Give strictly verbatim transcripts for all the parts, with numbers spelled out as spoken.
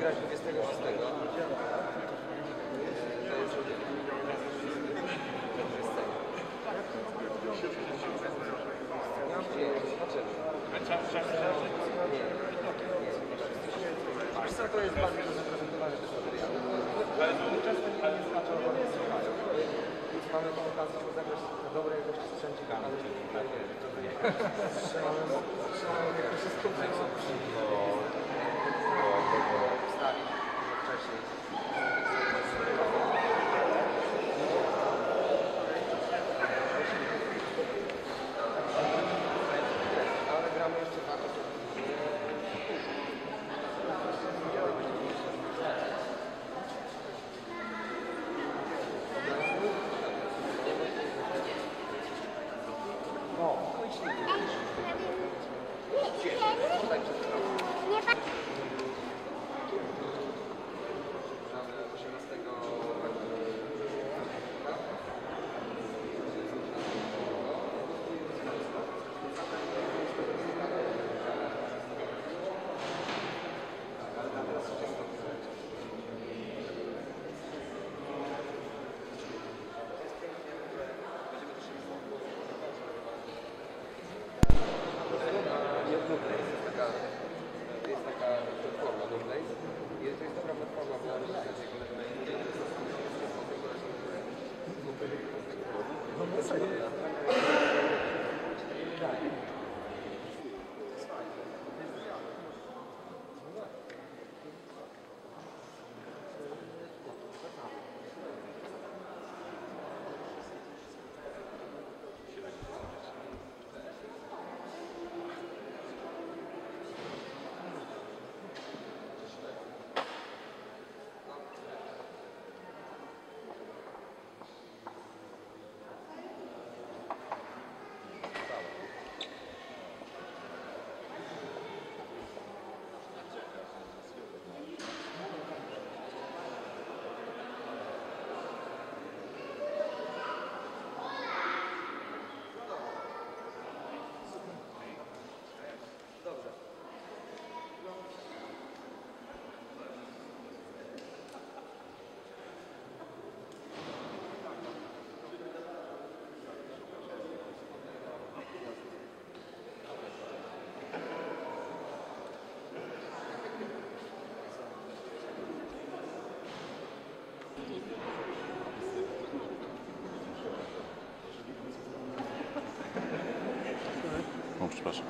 grać dwudziestego szóstego. To jest nie, zobaczymy. Nie, nie. Wiesz co, to jest bardzo zaprezentowane też materiały. Ale często nie znaczą, że nie słuchają. Więc mamy tą okazję, żeby zagrać na dobrej jakości sprzęcie, ale trzymamy jakoś skupienie. Ustawić wcześniej. Ale gramy jeszcze tak. O, przepraszam.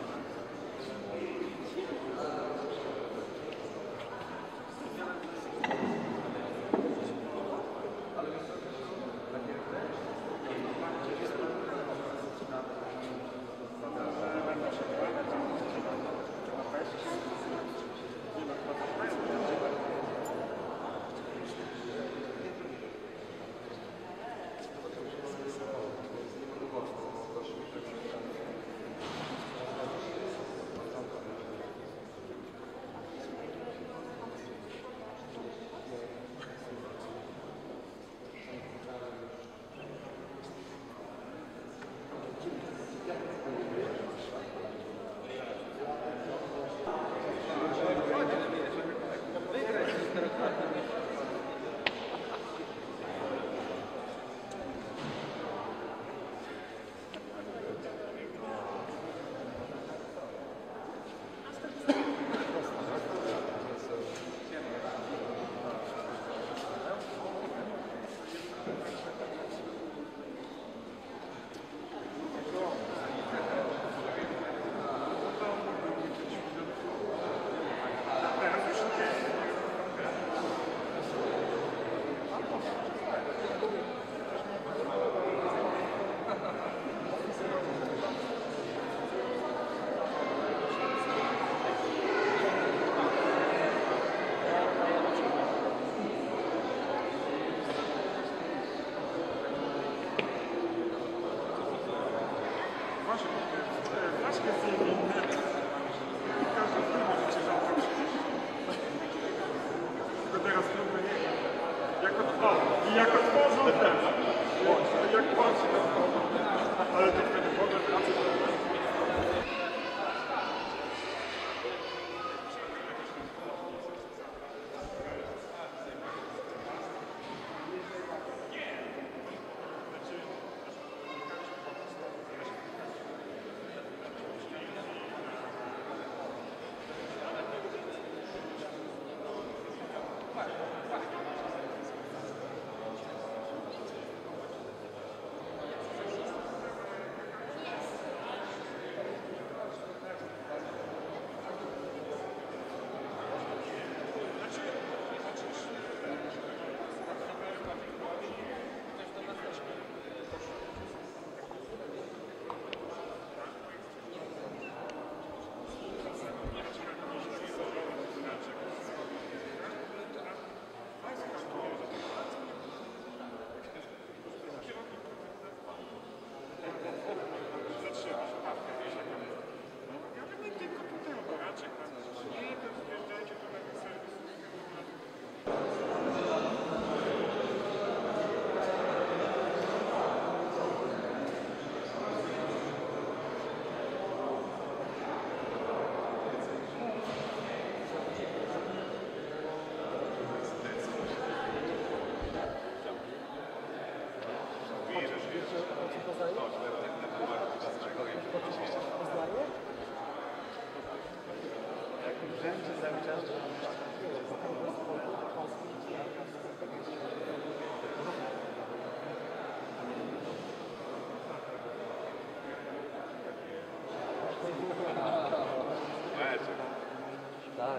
Tak.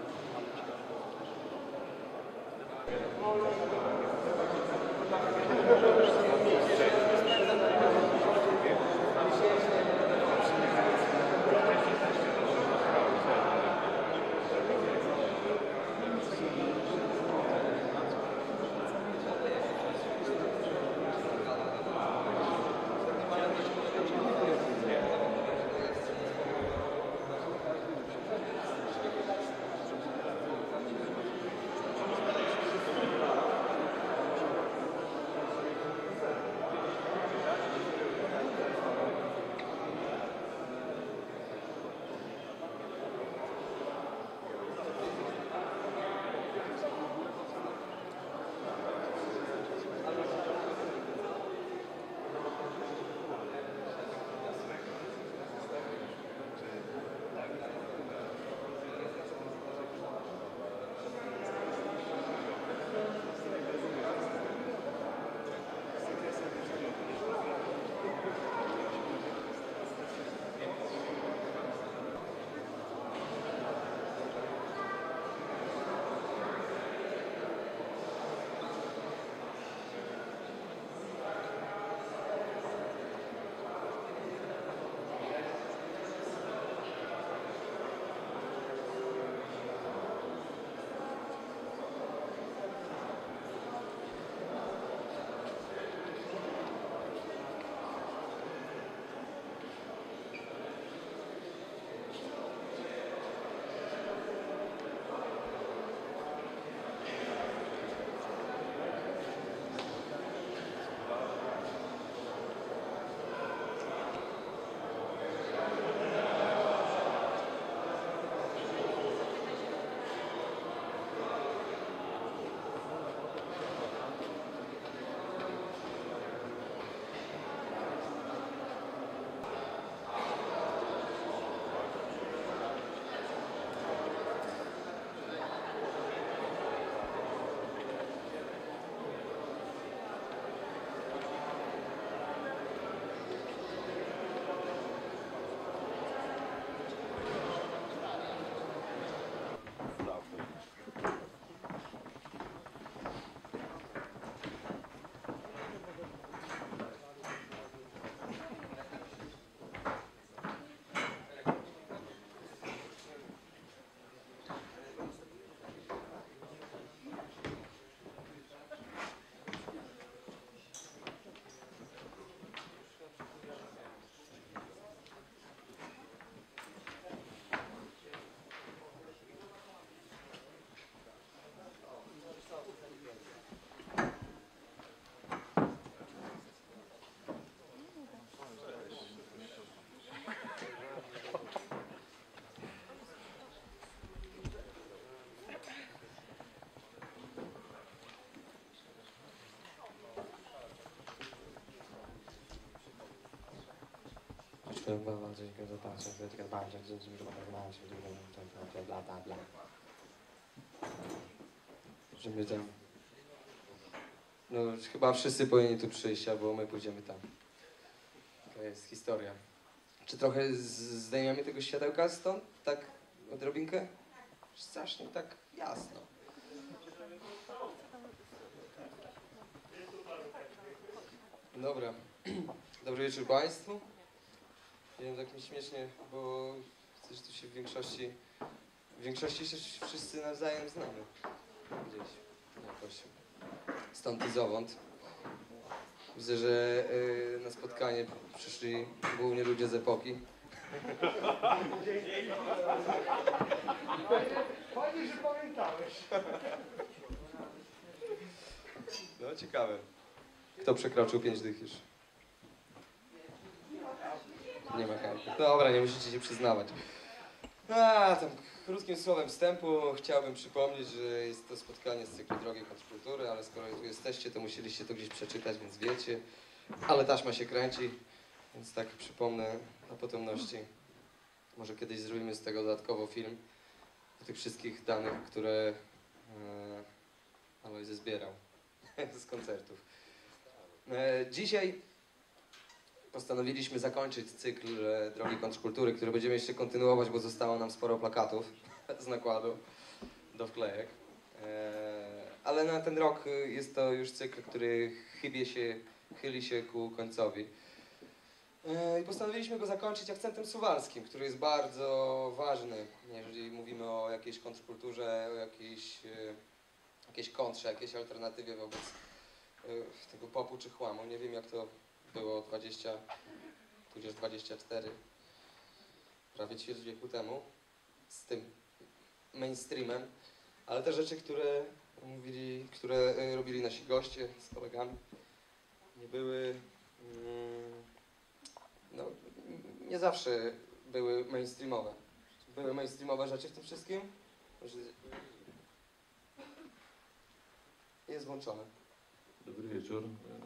Bardzo dziękuję za pracę, tylko bardzo dziękuję za bla bla bla. Żeby tam... No chyba wszyscy powinni tu przyjść, albo my pójdziemy tam. To jest historia. Czy trochę zdejmiemy tego światełka stąd? Tak odrobinkę? Strasznie tak jasno. Dobra. Dobry wieczór Państwu. Nie wiem, tak mi śmiesznie, bo widzę, że tu się w większości, w większości się wszyscy nawzajem znamy. Gdzieś jakoś stąd i zowąd. Widzę, że y, na spotkanie przyszli głównie ludzie z epoki. Fajnie, że pamiętałeś. No ciekawe. Kto przekroczył pięć dych już? Nie ma chętnych. Dobra, nie musicie się przyznawać. A, tam krótkim słowem wstępu chciałbym przypomnieć, że jest to spotkanie z cyklu Drogi Kontrkultury, ale skoro tu jesteście, to musieliście to gdzieś przeczytać, więc wiecie. Ale taśma się kręci, więc tak przypomnę na potomności. Może kiedyś zrobimy z tego dodatkowo film. do tych wszystkich danych, które e, Alojzy zbierał z koncertów. E, dzisiaj postanowiliśmy zakończyć cykl e, Drogi Kontrkultury, który będziemy jeszcze kontynuować, bo zostało nam sporo plakatów z nakładu do wklejek. E, ale na ten rok jest to już cykl, który chybie się, chyli się ku końcowi. E, I postanowiliśmy go zakończyć akcentem suwalskim, który jest bardzo ważny, jeżeli mówimy o jakiejś kontrkulturze, o jakiejś, e, jakiejś kontrze, jakiejś alternatywie wobec e, tego popu czy chłamu. Nie wiem, jak to było dwadzieścia, tudzież dwadzieścia cztery, prawie ćwierć wieku temu, z tym mainstreamem, ale te rzeczy, które mówili, które e, robili nasi goście z kolegami, nie były, mm, no, nie zawsze były mainstreamowe. Były mainstreamowe rzeczy w tym wszystkim. Jest włączone. Dobry wieczór.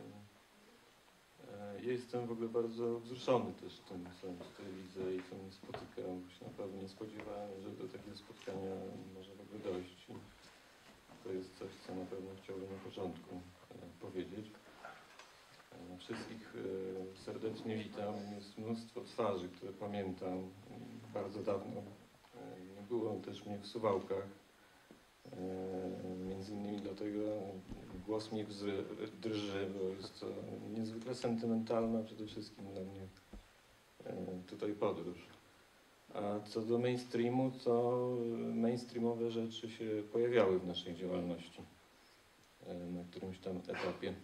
Ja jestem w ogóle bardzo wzruszony też tym, co tutaj widzę i co mnie spotyka, bo się naprawdę nie spodziewałem, że do takiego spotkania może w ogóle dojść. I to jest coś, co na pewno chciałbym na początku powiedzieć. Wszystkich serdecznie witam. Jest mnóstwo twarzy, które pamiętam. Bardzo dawno nie było też mnie w Suwałkach. Między innymi dlatego głos mnie drży, bo jest to niezwykle sentymentalna przede wszystkim dla mnie tutaj podróż. A co do mainstreamu, to mainstreamowe rzeczy się pojawiały w naszej działalności na którymś tam etapie.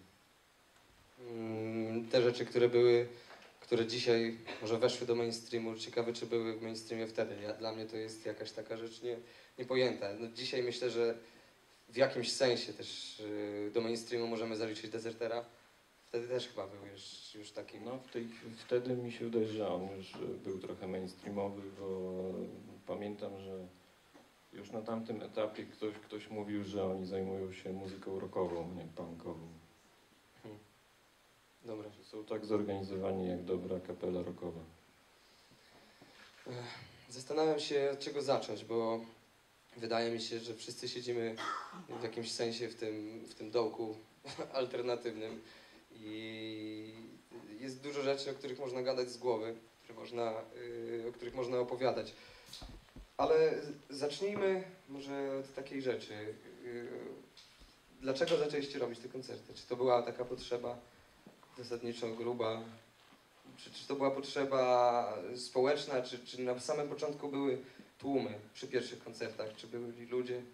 Te rzeczy, które były, które dzisiaj może weszły do mainstreamu, ciekawe, czy były w mainstreamie wtedy. Ja, dla mnie to jest jakaś taka rzecz nie, niepojęta. No, dzisiaj myślę, że w jakimś sensie też yy, do mainstreamu możemy zaliczyć Dezertera. Wtedy też chyba był już, już taki... No, w tej, wtedy mi się wydaje, że on już był trochę mainstreamowy, bo pamiętam, że już na tamtym etapie ktoś, ktoś mówił, że oni zajmują się muzyką rockową, nie punkową. Hmm. Dobra. Że są tak zorganizowani jak dobra kapela rockowa. Zastanawiam się, od czego zacząć, bo wydaje mi się, że wszyscy siedzimy w jakimś sensie w tym, w tym dołku alternatywnym i jest dużo rzeczy, o których można gadać z głowy, które można, yy, o których można opowiadać. Ale zacznijmy może od takiej rzeczy. Yy, dlaczego zaczęliście robić te koncerty? Czy to była taka potrzeba zasadniczo gruba? Czy, czy to była potrzeba społeczna, czy, czy na samym początku były tłumy przy pierwszych koncertach? Czy byli ludzie yy,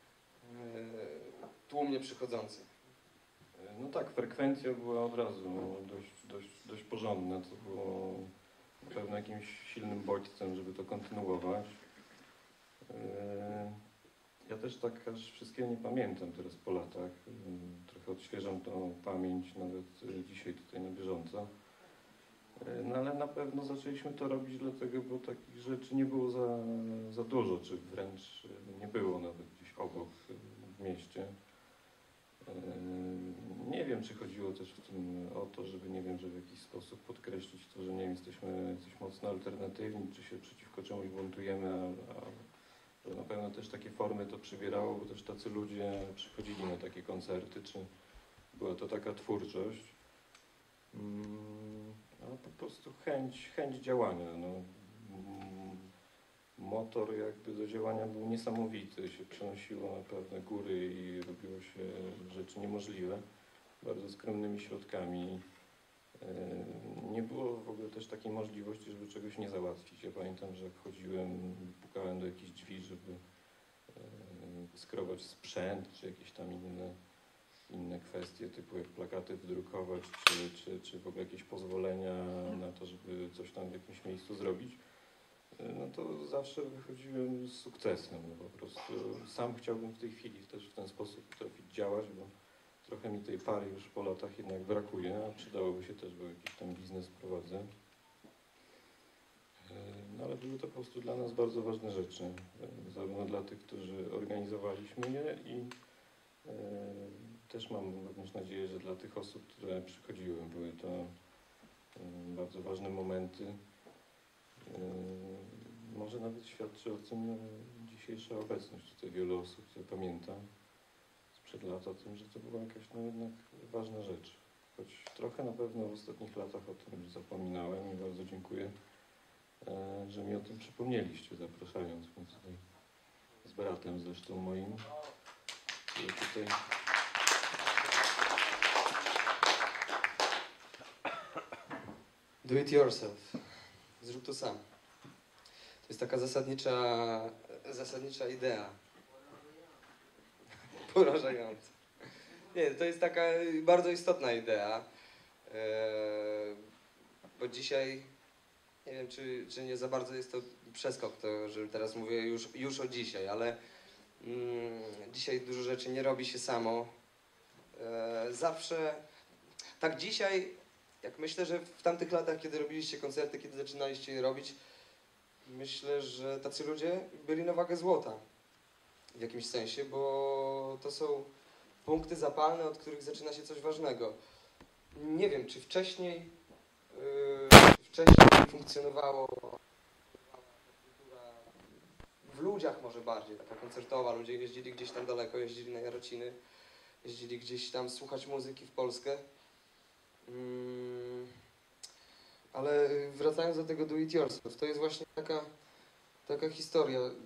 tłumnie przychodzący? No tak, frekwencja była od razu dość, dość, dość porządna. To było na pewno jakimś silnym bodźcem, żeby to kontynuować. Ja też tak aż wszystkiego nie pamiętam teraz po latach. Trochę odświeżam tą pamięć nawet dzisiaj tutaj na bieżąco. No ale na pewno zaczęliśmy to robić dlatego, bo takich rzeczy nie było za, za dużo, czy wręcz nie było nawet gdzieś obok w mieście. Nie wiem, czy chodziło też w tym o to, żeby, nie wiem, żeby w jakiś sposób podkreślić to, że nie wiem, jesteśmy coś mocno alternatywni, czy się przeciwko czemuś buntujemy, a, a że na pewno też takie formy to przybierało, bo też tacy ludzie przychodzili na takie koncerty, czy była to taka twórczość. No po prostu chęć, chęć działania. No. Motor jakby do działania był niesamowity, się przenosiło na pewne góry i robiło się rzeczy niemożliwe, bardzo skromnymi środkami. Nie było w ogóle też takiej możliwości, żeby czegoś nie załatwić. Ja pamiętam, że jak chodziłem, pukałem do jakichś drzwi, żeby skrować sprzęt, czy jakieś tam inne, inne kwestie, typu jak plakaty wydrukować, czy, czy, czy w ogóle jakieś pozwolenia na to, żeby coś tam w jakimś miejscu zrobić. No to zawsze wychodziłem z sukcesem. No po prostu sam chciałbym w tej chwili też w ten sposób potrafić działać, bo trochę mi tej pary już po latach jednak brakuje, a przydałoby się też, bo jakiś tam biznes prowadzę. No ale były to po prostu dla nas bardzo ważne rzeczy, zarówno dla tych, którzy organizowaliśmy je i e, też mam również nadzieję, że dla tych osób, które przychodziły. Były to e, bardzo ważne momenty. Może nawet świadczy o tym dzisiejszy dzisiejsza obecność tutaj wielu osób, które pamiętam sprzed lat o tym, że to była jakaś no jednak ważna rzecz. Choć trochę na pewno w ostatnich latach o tym zapominałem i bardzo dziękuję, e, że mi o tym przypomnieliście, zapraszając mnie tutaj z bratem zresztą moim, który tutaj Do it yourself. Zrób to sam. To jest taka zasadnicza, zasadnicza idea. Porażająca. Nie, to jest taka bardzo istotna idea, eee, bo dzisiaj, nie wiem czy, czy nie za bardzo jest to przeskok, to, że teraz mówię już, już o dzisiaj, ale mm, dzisiaj dużo rzeczy nie robi się samo. Eee, zawsze, tak dzisiaj, jak myślę, że w tamtych latach, kiedy robiliście koncerty, kiedy zaczynaliście je robić, myślę, że tacy ludzie byli na wagę złota w jakimś sensie, bo to są punkty zapalne, od których zaczyna się coś ważnego. Nie wiem, czy wcześniej, yy, czy wcześniej funkcjonowało kultura w ludziach może bardziej, taka koncertowa. Ludzie jeździli gdzieś tam daleko, jeździli na Jarociny, jeździli gdzieś tam słuchać muzyki w Polskę. Yy, ale wracając do tego do it yourself, to jest właśnie taka, taka historia. Yy,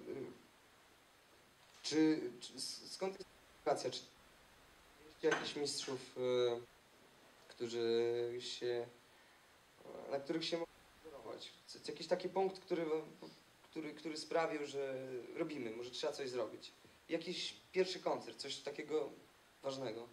czy, czy skąd jest edukacja? Czy jakichś mistrzów, y, którzy się, na których się można wzorować? Jakiś taki punkt, który, który, który sprawił, że robimy, może trzeba coś zrobić. Jakiś pierwszy koncert, coś takiego ważnego.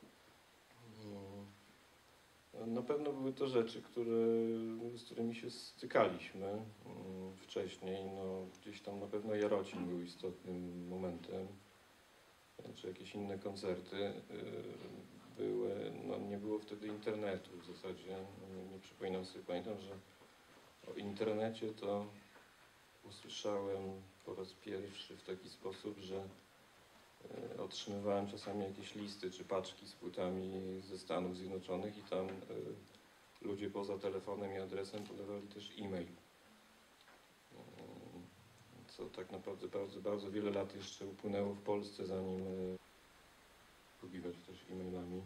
Na pewno były to rzeczy, które, z którymi się stykaliśmy wcześniej. No, gdzieś tam na pewno Jarocin był istotnym momentem, czy jakieś inne koncerty. Były, no, nie było wtedy internetu w zasadzie. Nie, nie przypominam sobie, pamiętam, że o internecie to usłyszałem po raz pierwszy w taki sposób, że e, otrzymywałem czasami jakieś listy czy paczki z płytami ze Stanów Zjednoczonych i tam e, ludzie poza telefonem i adresem podawali też e-mail. E, co tak naprawdę bardzo, bardzo wiele lat jeszcze upłynęło w Polsce, zanim e, posługiwać też e-mailami.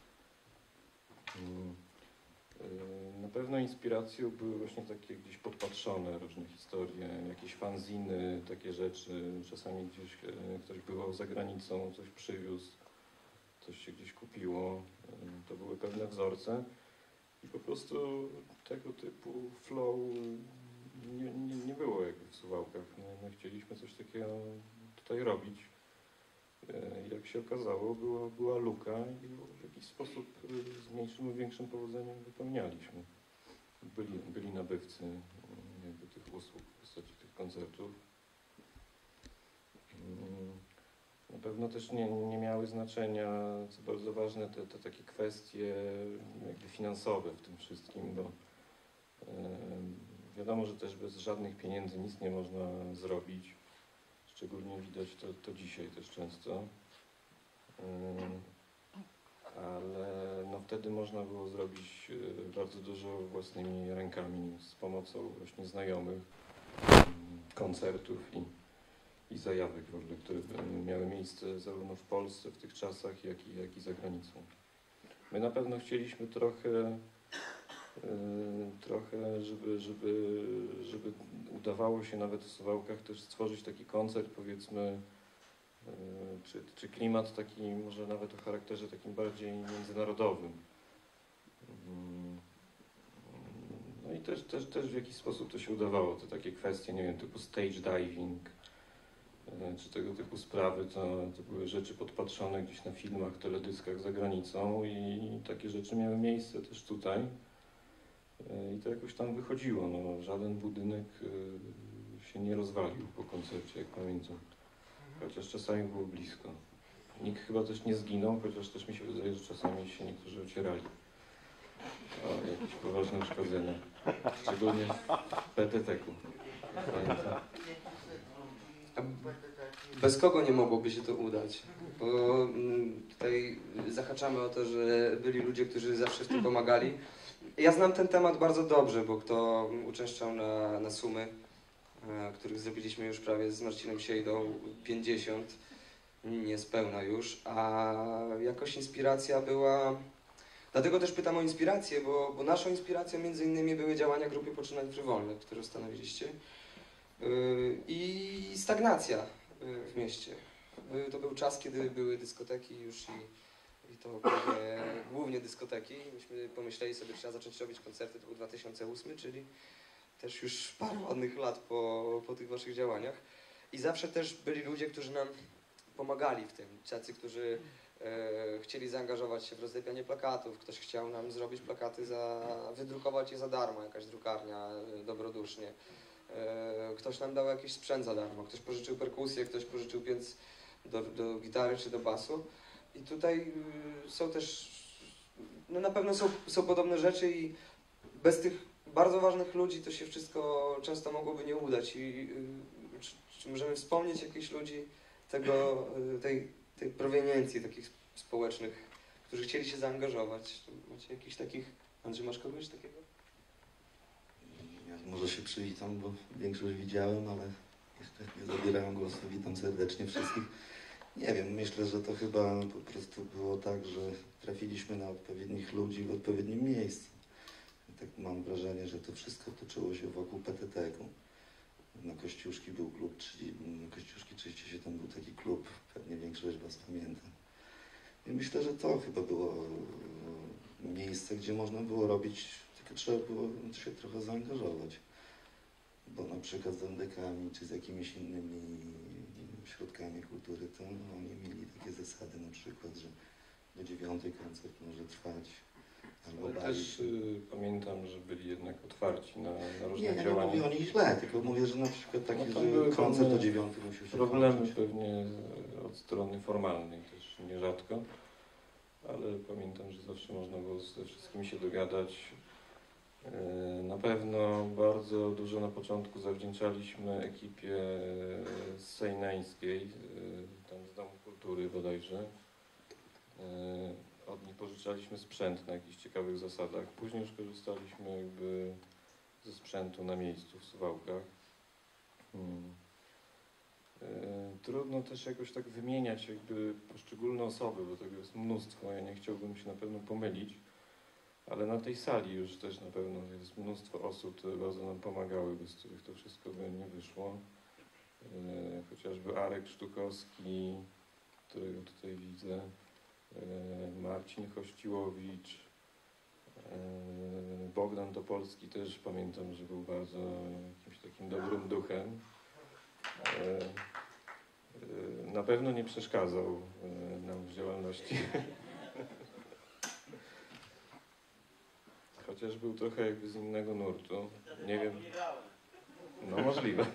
Na pewno inspiracją były właśnie takie gdzieś podpatrzone różne historie, jakieś fanziny, takie rzeczy. Czasami gdzieś ktoś bywał za granicą, coś przywiózł, coś się gdzieś kupiło. To były pewne wzorce i po prostu tego typu flow nie, nie, nie było jakby w Suwałkach. My, my chcieliśmy coś takiego tutaj robić. Jak się okazało, była, była luka i w jakiś sposób z mniejszym lub większym powodzeniem wypełnialiśmy. Byli, byli nabywcy jakby tych usług w postaci tych koncertów. Na pewno też nie, nie miały znaczenia, co bardzo ważne, te, te takie kwestie jakby finansowe w tym wszystkim, bo e, wiadomo, że też bez żadnych pieniędzy nic nie można zrobić. Szczególnie widać to, to dzisiaj też często. Ale no wtedy można było zrobić bardzo dużo własnymi rękami z pomocą właśnie znajomych, koncertów i, i zajawek w ogóle, które miały miejsce zarówno w Polsce w tych czasach, jak i, jak i za granicą. My na pewno chcieliśmy trochę, trochę żeby, żeby, żeby udawało się nawet w Suwałkach też stworzyć taki koncert, powiedzmy, Czy, czy klimat taki może nawet o charakterze takim bardziej międzynarodowym. No i też, też, też w jakiś sposób to się udawało. Te takie kwestie, nie wiem, typu stage diving, czy tego typu sprawy, to, to były rzeczy podpatrzone gdzieś na filmach, teledyskach za granicą i takie rzeczy miały miejsce też tutaj. I to jakoś tam wychodziło. No, żaden budynek się nie rozwalił po koncercie, jak pamiętam. Chociaż czasami było blisko. Nikt chyba też nie zginął, chociaż też mi się wydaje, że czasami się niektórzy ocierali o jakieś poważne uszkodzenia. Szczególnie w P T T-ku. Bez kogo nie mogłoby się to udać? Bo tutaj zahaczamy o to, że byli ludzie, którzy zawsze w tym pomagali. Ja znam ten temat bardzo dobrze, bo kto uczęszczał na, na Sumy, e, których zrobiliśmy już prawie z Marcinem Siejdą pięćdziesiąt, niespełna już, a jakoś inspiracja była... Dlatego też pytam o inspirację, bo, bo naszą inspiracją między innymi były działania Grupy Poczynań Frywolnych, które ustanowiliście, yy, i stagnacja yy, w mieście. Yy, to był czas, kiedy były dyskoteki już i, i to głównie, głównie dyskoteki. Myśmy pomyśleli sobie, że trzeba zacząć robić koncerty, to był dwa tysiące ósmy, czyli też już parę ładnych lat po, po tych waszych działaniach. I zawsze też byli ludzie, którzy nam pomagali w tym, tacy, którzy e, chcieli zaangażować się w rozlepianie plakatów, ktoś chciał nam zrobić plakaty, za, wydrukować je za darmo, jakaś drukarnia e, dobrodusznie, e, ktoś nam dał jakiś sprzęt za darmo, ktoś pożyczył perkusję, ktoś pożyczył piec do, do gitary czy do basu i tutaj y, są też, no na pewno są, są podobne rzeczy i bez tych bardzo ważnych ludzi to się wszystko często mogłoby nie udać i y, czy, czy możemy wspomnieć jakichś ludzi tego, tej, tej proweniencji takich społecznych, którzy chcieli się zaangażować. Macie jakichś takich... Andrzej, masz kogoś takiego? Ja może się przywitam, bo większość widziałem, ale jeszcze nie zabierałem głosu. Witam serdecznie wszystkich. Nie wiem, myślę, że to chyba po prostu było tak, że trafiliśmy na odpowiednich ludzi w odpowiednim miejscu. Tak mam wrażenie, że to wszystko toczyło się wokół P T T ku. Na Kościuszki był klub, czyli na Kościuszki trzydzieści siedem był taki klub, pewnie większość was pamięta. I myślę, że to chyba było miejsce, gdzie można było robić, tylko trzeba było się trochę zaangażować. Bo na przykład z M D K-ami czy z jakimiś innymi środkami kultury, to oni mieli takie zasady na przykład, że do dziewiątej koncert może trwać. Albo Ale bawić. też y, pamiętam, że byli jednak otwarci na, na różne Nie, ja nie działania. mówię o nich źle, tylko mówię, że na przykład taki, No tam były że koncert pewne do dziewiątej musiał się Problemy kończyć. pewnie od strony formalnej też nierzadko, ale pamiętam, że zawsze można było ze wszystkimi się dogadać. E, Na pewno bardzo dużo na początku zawdzięczaliśmy ekipie sejneńskiej, e, tam z Domu Kultury bodajże. E, Od nich pożyczaliśmy sprzęt na jakichś ciekawych zasadach. Później już korzystaliśmy jakby ze sprzętu na miejscu w Suwałkach. Hmm. E, Trudno też jakoś tak wymieniać jakby poszczególne osoby, bo tego jest mnóstwo. Ja nie chciałbym się na pewno pomylić, ale na tej sali już też na pewno jest mnóstwo osób, które bardzo nam pomagały, bez których to wszystko by nie wyszło. E, Chociażby Arek Sztukowski, którego tutaj widzę, e, Marcin Kościłowicz, e, Bogdan Topolski też pamiętam, że był bardzo jakimś takim dobrym duchem. E, e, Na pewno nie przeszkadzał e, nam w działalności. Chociaż był trochę jakby z innego nurtu. Nie wiem. No możliwe.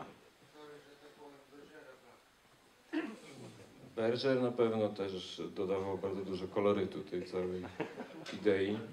Berger na pewno też dodawał bardzo dużo kolorytu tej całej idei. E,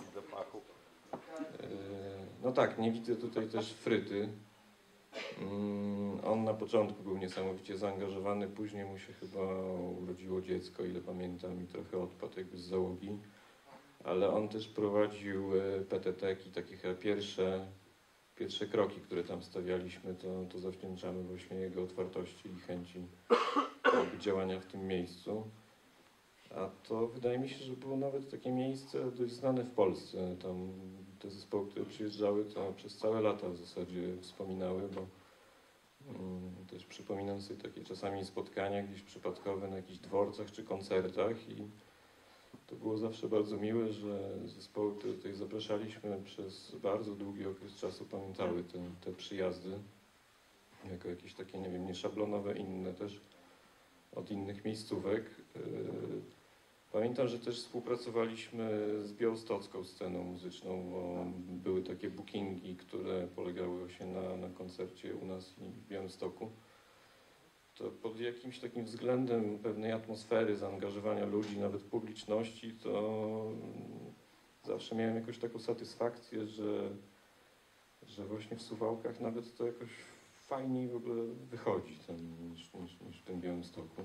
No tak, nie widzę tutaj też Fryty. Mm, On na początku był niesamowicie zaangażowany, później mu się chyba urodziło dziecko, ile pamiętam, i trochę odpadł jakby z załogi. Ale on też prowadził P T T-ki, takie chyba pierwsze, pierwsze kroki, które tam stawialiśmy, to, to zawdzięczamy właśnie jego otwartości i chęci jakby działania w tym miejscu. A to wydaje mi się, że było nawet takie miejsce dość znane w Polsce. Tam te zespoły, które przyjeżdżały, to przez całe lata w zasadzie wspominały, bo mm, też przypominam sobie takie czasami spotkania gdzieś przypadkowe na jakichś dworcach czy koncertach i to było zawsze bardzo miłe, że zespoły, które tutaj zapraszaliśmy przez bardzo długi okres czasu pamiętały te, te przyjazdy jako jakieś takie, nie wiem, nieszablonowe, inne też od innych miejscówek. Pamiętam, że też współpracowaliśmy z białostocką sceną muzyczną, bo były takie bookingi, które polegały właśnie na, na koncercie u nas i w Białymstoku. To pod jakimś takim względem pewnej atmosfery, zaangażowania ludzi, nawet publiczności, to zawsze miałem jakąś taką satysfakcję, że, że właśnie w Suwałkach nawet to jakoś fajniej w ogóle wychodzi tam, niż, niż, niż w tym Białymstoku.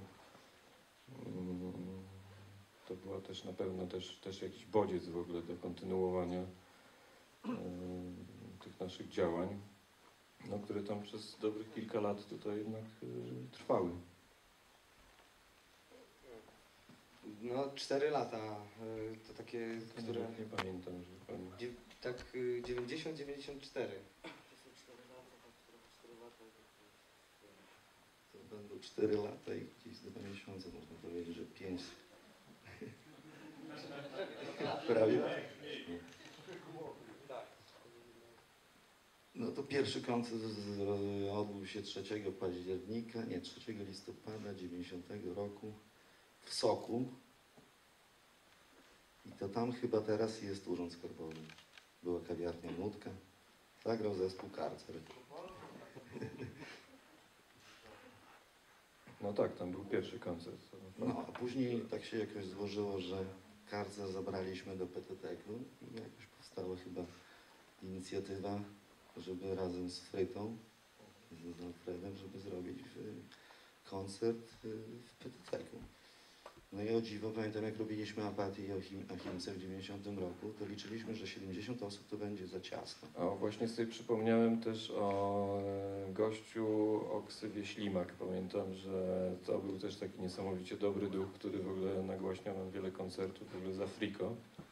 To była też na pewno też, też jakiś bodziec w ogóle do kontynuowania tych naszych działań. no, które tam przez dobrych kilka lat tutaj jednak y, trwały. No, cztery lata, y, to takie, które... Nie, nie pamiętam, że pan... Dziew- tak y, dziewięćdziesiąt dziewięćdziesiąt cztery. To będą cztery lata i gdzieś za dwa miesiące, można powiedzieć, że pięć. Prawie. No to pierwszy koncert z- odbył się trzeciego października, nie, trzeciego listopada dziewięćdziesiątego roku w Soku. I to tam chyba teraz jest Urząd Skarbowy. Była kawiarnia Nutka. Zagrał zespół Karcer. No tak, tam był pierwszy koncert. No, a później tak się jakoś złożyło, że Karcer zabraliśmy do P T T K i jakoś powstała chyba inicjatywa, żeby razem z Frytą, z Alfredem, żeby zrobić y, koncert y, w P T T K. No i o dziwo, pamiętam jak robiliśmy Apatię i Achim- Achimce w dziewięćdziesiątym roku, to liczyliśmy, że siedemdziesiąt osób to będzie za ciasno. A właśnie sobie przypomniałem też o e, gościu o ksywie Ślimak. Pamiętam, że to był też taki niesamowicie dobry duch, który w ogóle nagłaśniał nam wiele koncertów, w ogóle z Afriko.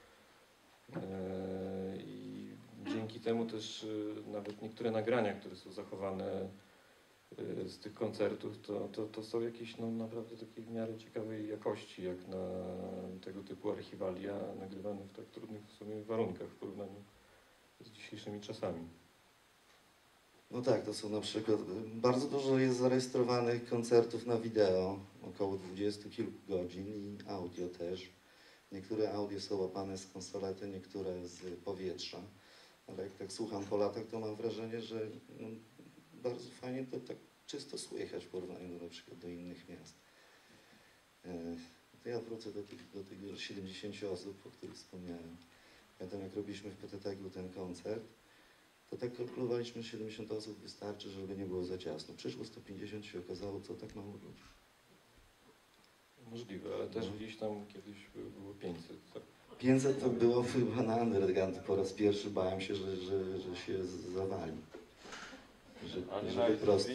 E, I dzięki temu też e, nawet niektóre nagrania, które są zachowane e, z tych koncertów, to, to, to są jakieś no, naprawdę takiej w miarę ciekawej jakości, jak na tego typu archiwalia nagrywane w tak trudnych w sumie warunkach w porównaniu z dzisiejszymi czasami. No tak, to są na przykład, bardzo dużo jest zarejestrowanych koncertów na wideo, około dwudziestu kilku godzin i audio też. Niektóre audio są łapane z konsolety, niektóre z powietrza, ale jak tak słucham po latach, to mam wrażenie, że no, bardzo fajnie to tak czysto słychać w porównaniu do, na przykład do innych miast. E, to ja wrócę do tych, do tych siedemdziesięciu osób, o których wspomniałem. Pamiętam jak robiliśmy w P T T K ten koncert, to tak kalkulowaliśmy, że siedemdziesiąt osób wystarczy, żeby nie było za ciasno. Przyszło sto pięćdziesiąt, się okazało, co tak mało ludzi. Możliwe, ale też No. gdzieś tam kiedyś by- było pięćset. Tak? pięćset to było chyba na Underground. Po raz pierwszy bałem się, że, że, że się z- zawali. Że, że po prostu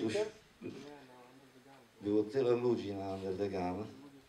było tyle ludzi na Underground.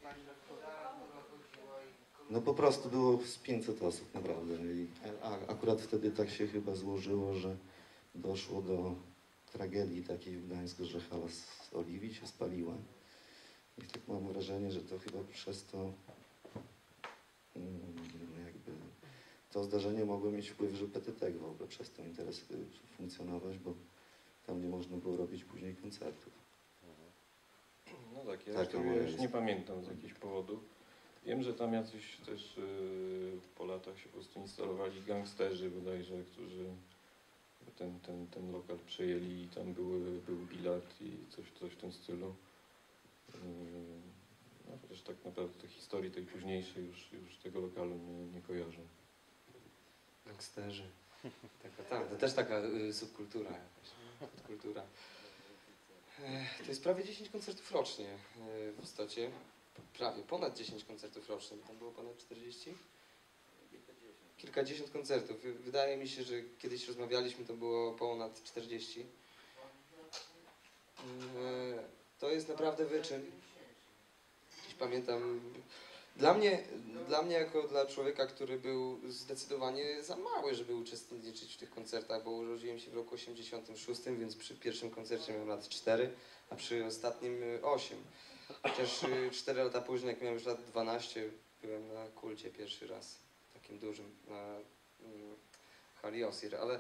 No po prostu było z pięćset osób, naprawdę. I, a akurat wtedy tak się chyba złożyło, że doszło do tragedii takiej w Gdańsku, że hala z Oliwii się spaliła. I tak mam wrażenie, że to chyba przez to mm, jakby to zdarzenie mogło mieć wpływ, że P T T K w ogóle przestał interes funkcjonować, bo tam nie można było robić później koncertów. No tak, ja Taka już, moja ja już jest. nie pamiętam z jakichś powodów. Wiem, że tam jacyś też yy, po latach się po prostu instalowali gangsterzy bodajże, którzy ten, ten, ten lokal przejęli i tam były, był bilard i coś, coś w tym stylu. Yy, no chociaż tak naprawdę tej historii tej późniejszej już, już tego lokalu nie, nie kojarzę. Gangsterzy. Taka, tak, to też taka y, subkultura jakaś, nie? Podkultura. Ech, to jest prawie dziesięć koncertów rocznie y, w istocie. Prawie, ponad dziesięć koncertów rocznie. Tam było ponad czterdzieści? Kilkadziesiąt koncertów. Wy- Wydaje mi się, że kiedyś rozmawialiśmy, to było ponad czterdzieści. Yy, To jest naprawdę wyczyn. Dziś pamiętam, dla mnie, dla mnie jako dla człowieka, który był zdecydowanie za mały, żeby uczestniczyć w tych koncertach, bo urodziłem się w roku osiemdziesiątym szóstym, więc przy pierwszym koncercie miałem lat cztery, a przy ostatnim y, osiem. Chociaż y, cztery lata później, jak miałem już lat dwanaście, byłem na Kulcie pierwszy raz, takim dużym, na mm, hali Osir, ale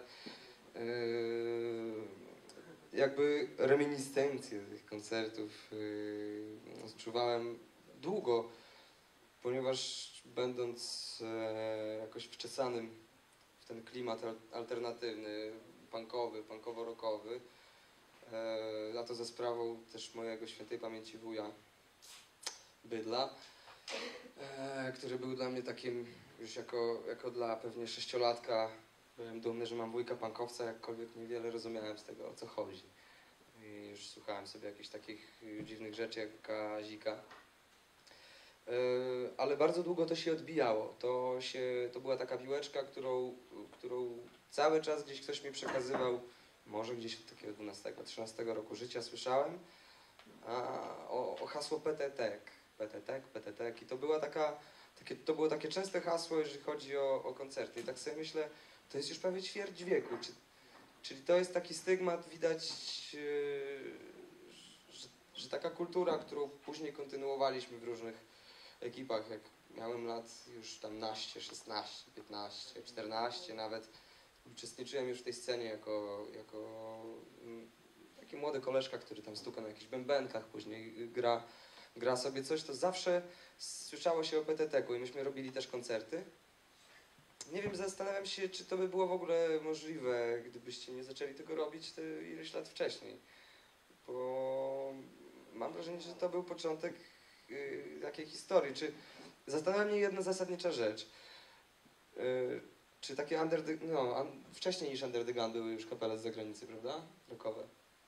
yy, jakby reminiscencje tych koncertów yy, odczuwałem długo, ponieważ będąc e, jakoś wczesanym w ten klimat al- alternatywny, punkowy, punkowo-rockowy, e, a to za sprawą też mojego świętej pamięci wuja Bydla, e, który był dla mnie takim już jako, jako dla pewnie sześciolatka. Byłem dumny, że mam wujka punkowca, jakkolwiek niewiele rozumiałem z tego, o co chodzi. I już słuchałem sobie jakichś takich y, dziwnych rzeczy jak Kazika. Yy, ale bardzo długo to się odbijało. To, się, to była taka piłeczka, którą, którą cały czas gdzieś ktoś mi przekazywał może gdzieś od takiego dwunastego trzynastego roku życia słyszałem a, o, o hasło P T T K, P T T K, P T T K i to była taka, takie, to było takie częste hasło, jeżeli chodzi o, o koncerty. I tak sobie myślę, to jest już prawie ćwierć wieku, czy, czyli to jest taki stygmat, widać, yy, że, że taka kultura, którą później kontynuowaliśmy w różnych ekipach, jak miałem lat już tam naście, szesnaście, piętnaście, czternaście nawet, uczestniczyłem już w tej scenie jako, jako mm, taki młody koleżka, który tam stuka na jakichś bębenkach, później gra, gra sobie coś, to zawsze słyszało się o P T T K-u i myśmy robili też koncerty. Nie wiem, zastanawiam się, czy to by było w ogóle możliwe, gdybyście nie zaczęli tego robić te ileś lat wcześniej. Bo mam wrażenie, że to był początek yy, takiej historii. Czy zastanawia mnie jedna zasadnicza rzecz. Yy, czy takie under the, no, un, wcześniej niż Under the Gun były już kapele z zagranicy, prawda? Rockowe.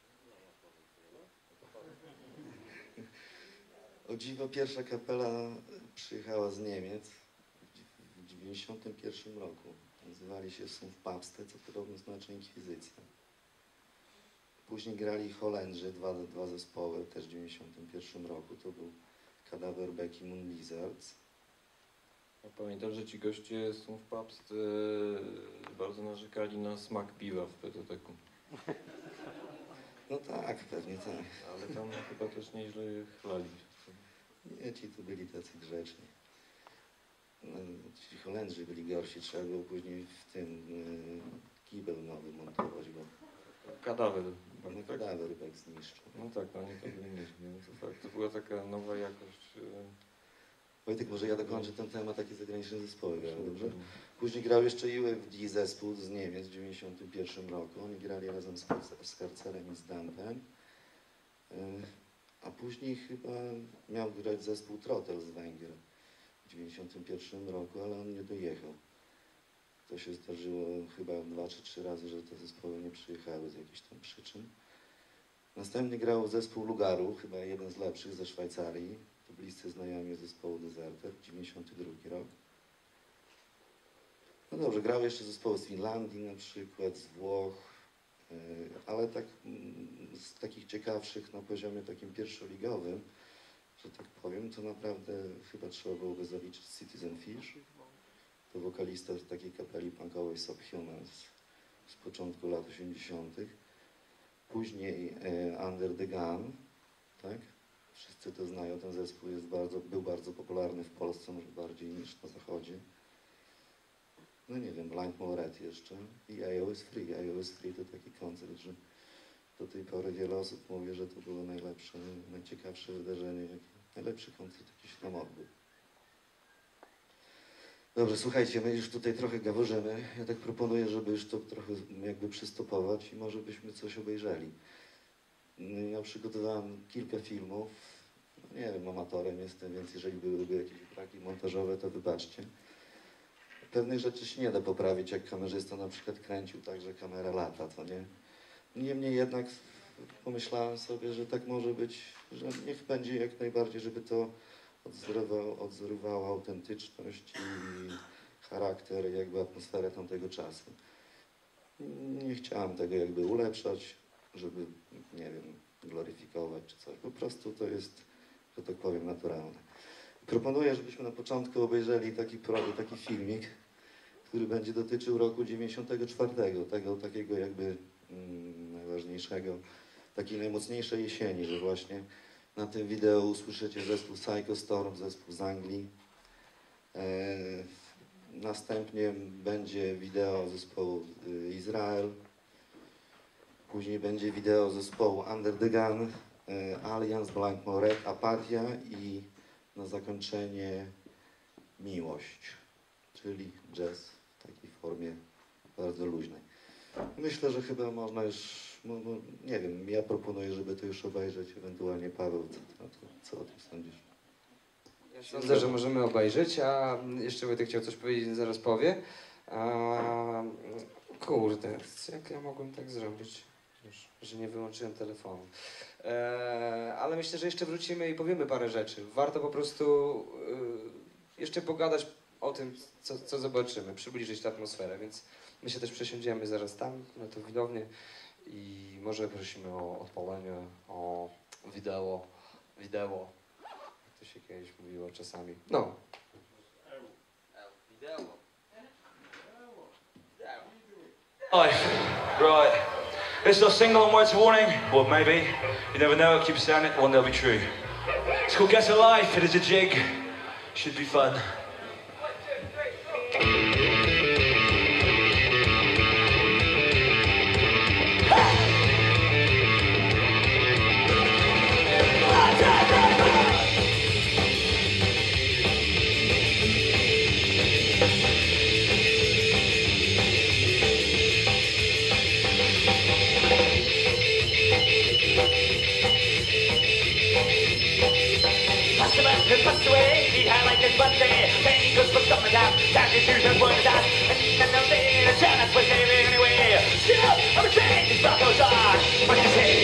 O dziwo, pierwsza kapela przyjechała z Niemiec w dziewięćdziesiątym pierwszym roku. Nazywali się Sumpfpapste, co podobno znaczy inkwizycja. Później grali Holendrzy, dwa, dwa zespoły, też w dziewięćdziesiątym pierwszym roku. To był Kadaver, Becky, Moon Lizards. Ja pamiętam, że ci goście z Sumpfpapst e, bardzo narzekali na smak piwa w P T T K-u. No tak, pewnie tak. Ale tam chyba też nieźle chlali. Nie, ci tu byli tacy grzeczni. No, ci Holendrzy byli gorsi, trzeba było później w tym y, kibel nowy montować, bo Kadawer. no, Tak? Kadaver Beck zniszczył. No tak, oni to byli nieźli. To, tak, to była taka nowa jakość. e, Wojtek, może ja dokończę ten temat, takie zagraniczne zespoły grały, dobrze? Później grał jeszcze U F D zespół z Niemiec w dziewięćdziesiątym pierwszym roku. Oni grali razem z, z Karcerem i z Dampem. Y, A później chyba miał grać zespół Trottel z Węgier w dziewięćdziesiątym pierwszym roku, ale on nie dojechał. To się zdarzyło chyba dwa czy trzy razy, że te zespoły nie przyjechały z jakichś tam przyczyn. Następnie grał zespół Lugaru, chyba jeden z lepszych ze Szwajcarii. To bliscy znajomi zespołu Deserter, dziewięćdziesiąty drugi rok. No dobrze, grał jeszcze zespoły z Finlandii na przykład, z Włoch, yy, ale tak mm, z takich ciekawszych na poziomie takim pierwszoligowym, że tak powiem, to naprawdę chyba trzeba byłoby zaliczyć Citizen Fish. To wokalista z takiej kapeli punkowej Subhumans z początku lat osiemdziesiątych. Później e, Under the Gun, tak? Wszyscy to znają, ten zespół jest bardzo, był bardzo popularny w Polsce, może bardziej niż na zachodzie. No nie wiem, Blind Moret jeszcze i I O is Free. I O is Free to taki koncert, że do tej pory wiele osób mówi, że to było najlepsze, najciekawsze wydarzenie, jakie, najlepszy koncert, jaki się tam odbył. Dobrze, słuchajcie, my już tutaj trochę gaworzymy. Ja tak proponuję, żeby już to trochę jakby przystopować i może byśmy coś obejrzeli. Ja przygotowałem kilka filmów. No nie wiem, amatorem jestem, więc jeżeli byłyby jakieś braki montażowe, to wybaczcie. Pewnych rzeczy się nie da poprawić, jak kamerzysta na przykład kręcił tak, że kamera lata, to nie? Niemniej jednak pomyślałem sobie, że tak może być, że niech będzie jak najbardziej, żeby to odzorowało, odzorowało autentyczność i charakter, jakby atmosferę tamtego czasu. Nie chciałem tego jakby ulepszać, żeby, nie wiem, gloryfikować czy coś. Po prostu to jest, że tak powiem, naturalne. Proponuję, żebyśmy na początku obejrzeli taki, taki filmik, który będzie dotyczył roku dziewięćdziesiątego czwartego, tego takiego jakby mm, najważniejszego, takiej najmocniejszej jesieni, że właśnie na tym wideo usłyszycie zespół Psycho Storm, zespół z Anglii. E, następnie będzie wideo zespołu y, Izrael. Później będzie wideo zespołu Under the Gun, y, Alliance, Blind Moret, Apatia i na zakończenie Miłość, czyli jazz w takiej formie bardzo luźnej. Myślę, że chyba można już, no, no, nie wiem, ja proponuję, żeby to już obejrzeć, ewentualnie Paweł, co, co, co o tym sądzisz? Ja sądzę, że możemy obejrzeć, a jeszcze Wojtek chciał coś powiedzieć, zaraz powie. A, kurde, jak ja mogłem tak zrobić, że nie wyłączyłem telefonu. E, ale myślę, że jeszcze wrócimy i powiemy parę rzeczy. Warto po prostu e, jeszcze pogadać o tym, co, co zobaczymy, przybliżyć tę atmosferę, więc my się też przesiądziemy zaraz tam, na to widownię i może prosimy o odpalenie, o wideo, wideo, jak to się kiedyś mówiło czasami. No. Wideo. Life. Right. This is our single on Words of Warning, or maybe, you never know, keep saying it, one day it'll be true. It's called Get a Life, it is a jig, should be fun. Passed away, he had like this one day. Then he goes for something down, down his shoes and one down. And then no day, the chance was saving anyway. Still, I'm a change, his blood goes on. What you say?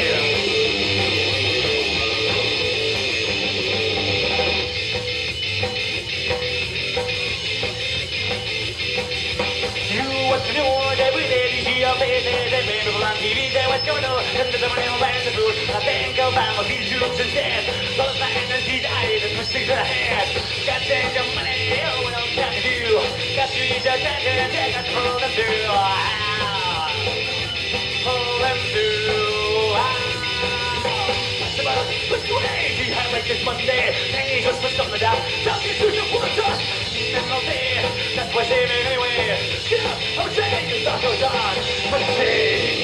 You want to know every day, you see your faces, and people on T V say what's going on. And there's a money on the food. I think I'll buy my few tubes instead. So the man and he's eyes and push things to the head. Got to take your money, oh, what I'm trying to do. Got to use your attention and take us to pull them through. Ah, pull them through. Ah, what's the matter? What's the way? He had like this Monday. Then he goes for something down. Down his shoes and one touch. And all day, that's why saving anyway. Yeah, I'm saying your thought goes on. But see.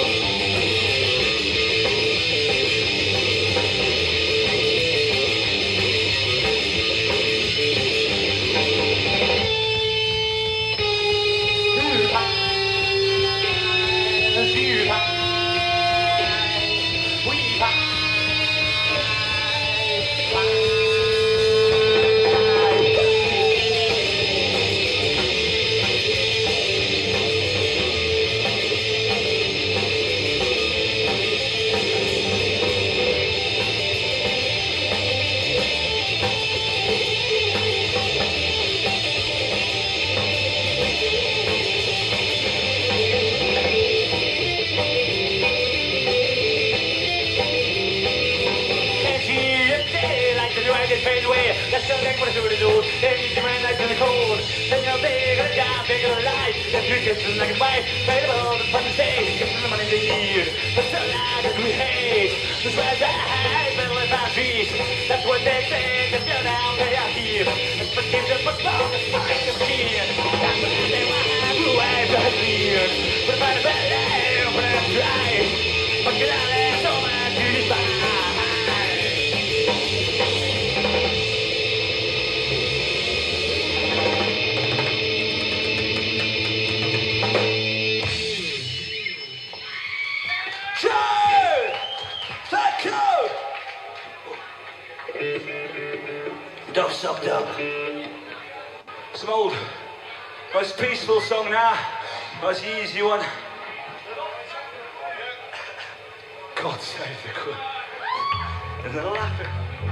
That's the thing what I do to do. Then you see my nights in the cold. Then you're big on a job, big on a life. Then three kids and like a wife. Fight about the fun stage. Get the money they need. But so loud that we hate. That's why I hide, but with my feet. That's what they say. Cause you're down, they are here. That's what gives us what's wrong. That's why I'm here. That's what they want. Blue eyes are clear. But if I had a bad life, but I'm dry. But get out there, so much to be fine. Dove sucked up. Some old, most peaceful song now, most easy one. God save the Queen. And they're laughing.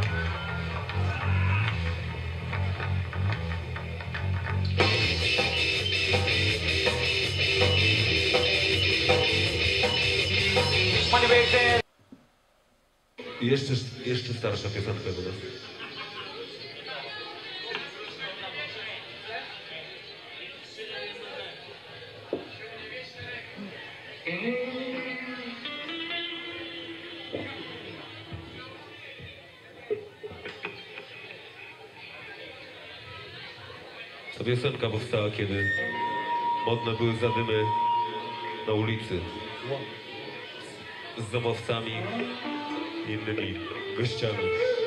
Money back there. Jeszcze, jeszcze starsza piosenka do nas. Ta piosenka powstała, kiedy modne były zadymy na ulicy z domowcami i innymi gościami.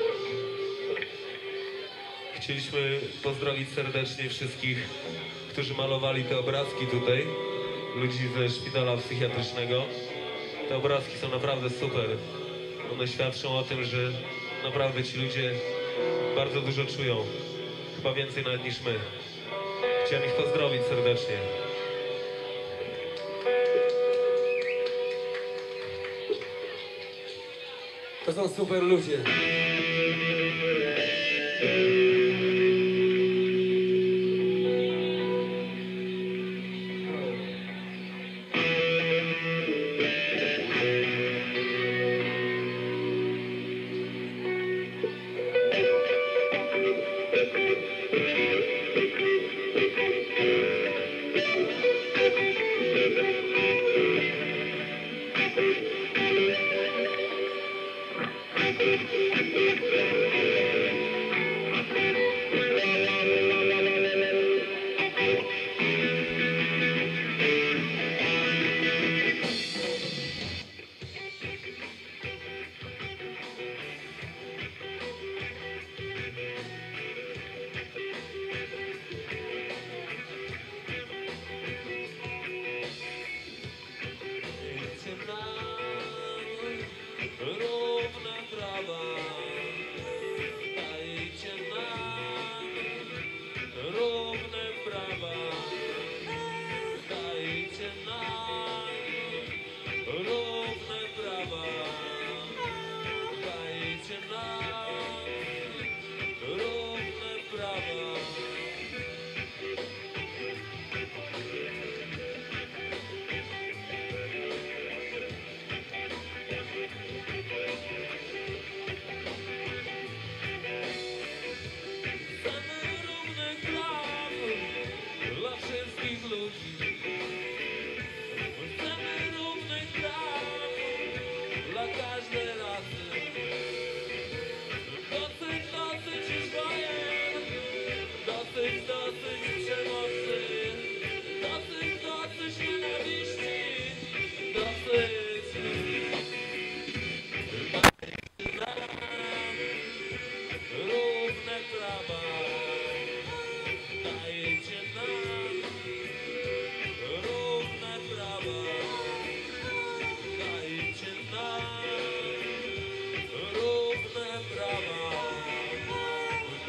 Chcieliśmy pozdrowić serdecznie wszystkich, którzy malowali te obrazki tutaj, ludzi ze szpitala psychiatrycznego. Te obrazki są naprawdę super. One świadczą o tym, że naprawdę ci ludzie bardzo dużo czują. Chyba więcej nawet niż my. Chciałem ich pozdrowić serdecznie. To są super ludzie.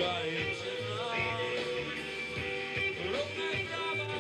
dajcie nam równe prawa.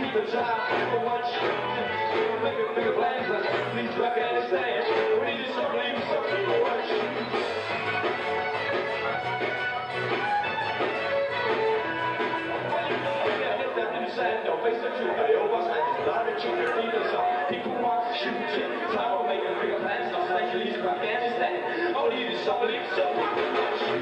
keep the job. But once you make a bigger plans, let's please to Afghanistan. We need to start believing something for once. Don't face the truth, they overstand. A lot of children need us up. People want to shoot you. Time to make a bigger plans, not like you leave from Afghanistan. All you need is somebody, somebody to watch you.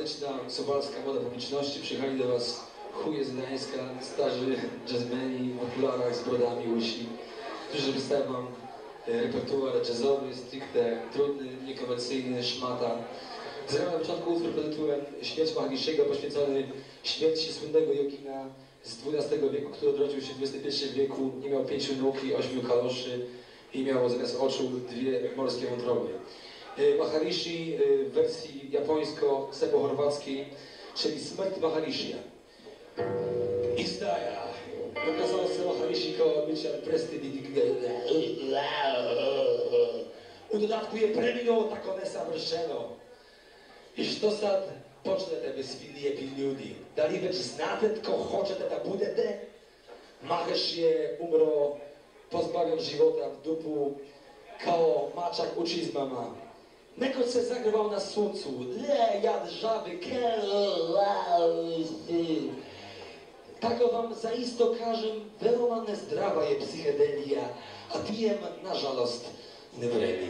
Tradycyjna suwalska moda publiczności. Przyjechali do was chuje z Gdańska, starzy jazzmeni w okularach z brodami łysi, którzy wystawią wam repertuar jazzowy, stricte trudny, niekomercyjny, szmata. Zagrałem na początku utwór pod tytułem Śmierć Mahariszego, poświęcony śmierci słynnego jogina z dwunastego wieku, który odrodził się w dwudziestym pierwszym wieku, nie miał pięciu nóg i ośmiu kaloszy i miał zamiast oczu dwie morskie wątroby. Maharishi w wersji japońsko-sebo-chorwackiej, czyli Smrt Maharishi. Izdaja. Pokazał se Maharishi koło bycia prestidigne. U dodatku je preminuo tako nesavršeno. I što sad počnete bez lijepi ljudi? Da li već znate tko hoćete da budete? Maheš je umro pozbavion života v dupu kao mačak u čizmama. Neko se zagrwał na słońcu, le, jad żaby, tako wam zaisto kažem, veoma nezdrava je psihedelija, a pijem, nažalost, ne vredi.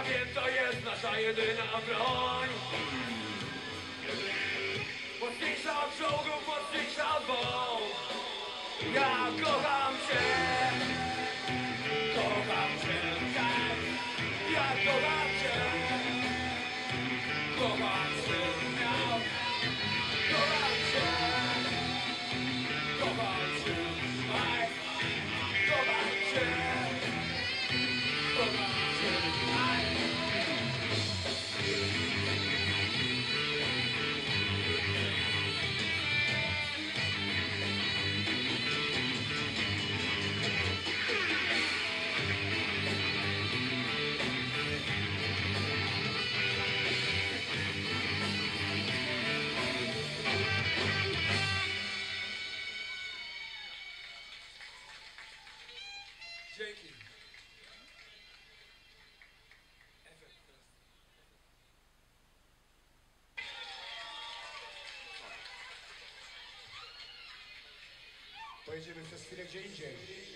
Ja wiem, to jest nasza jedyna broń. Mocniejsza od czołgów, mocniejsza od bomb. Ja kocham cię. Kocham cię, tak. Ja kocham cię. Kocham cię, miał. Kocham cię. Kocham cię, aj. Kocham cię. Kocham cię, aj. Dzięki. Pojedziemy przez chwilę gdzie indziej.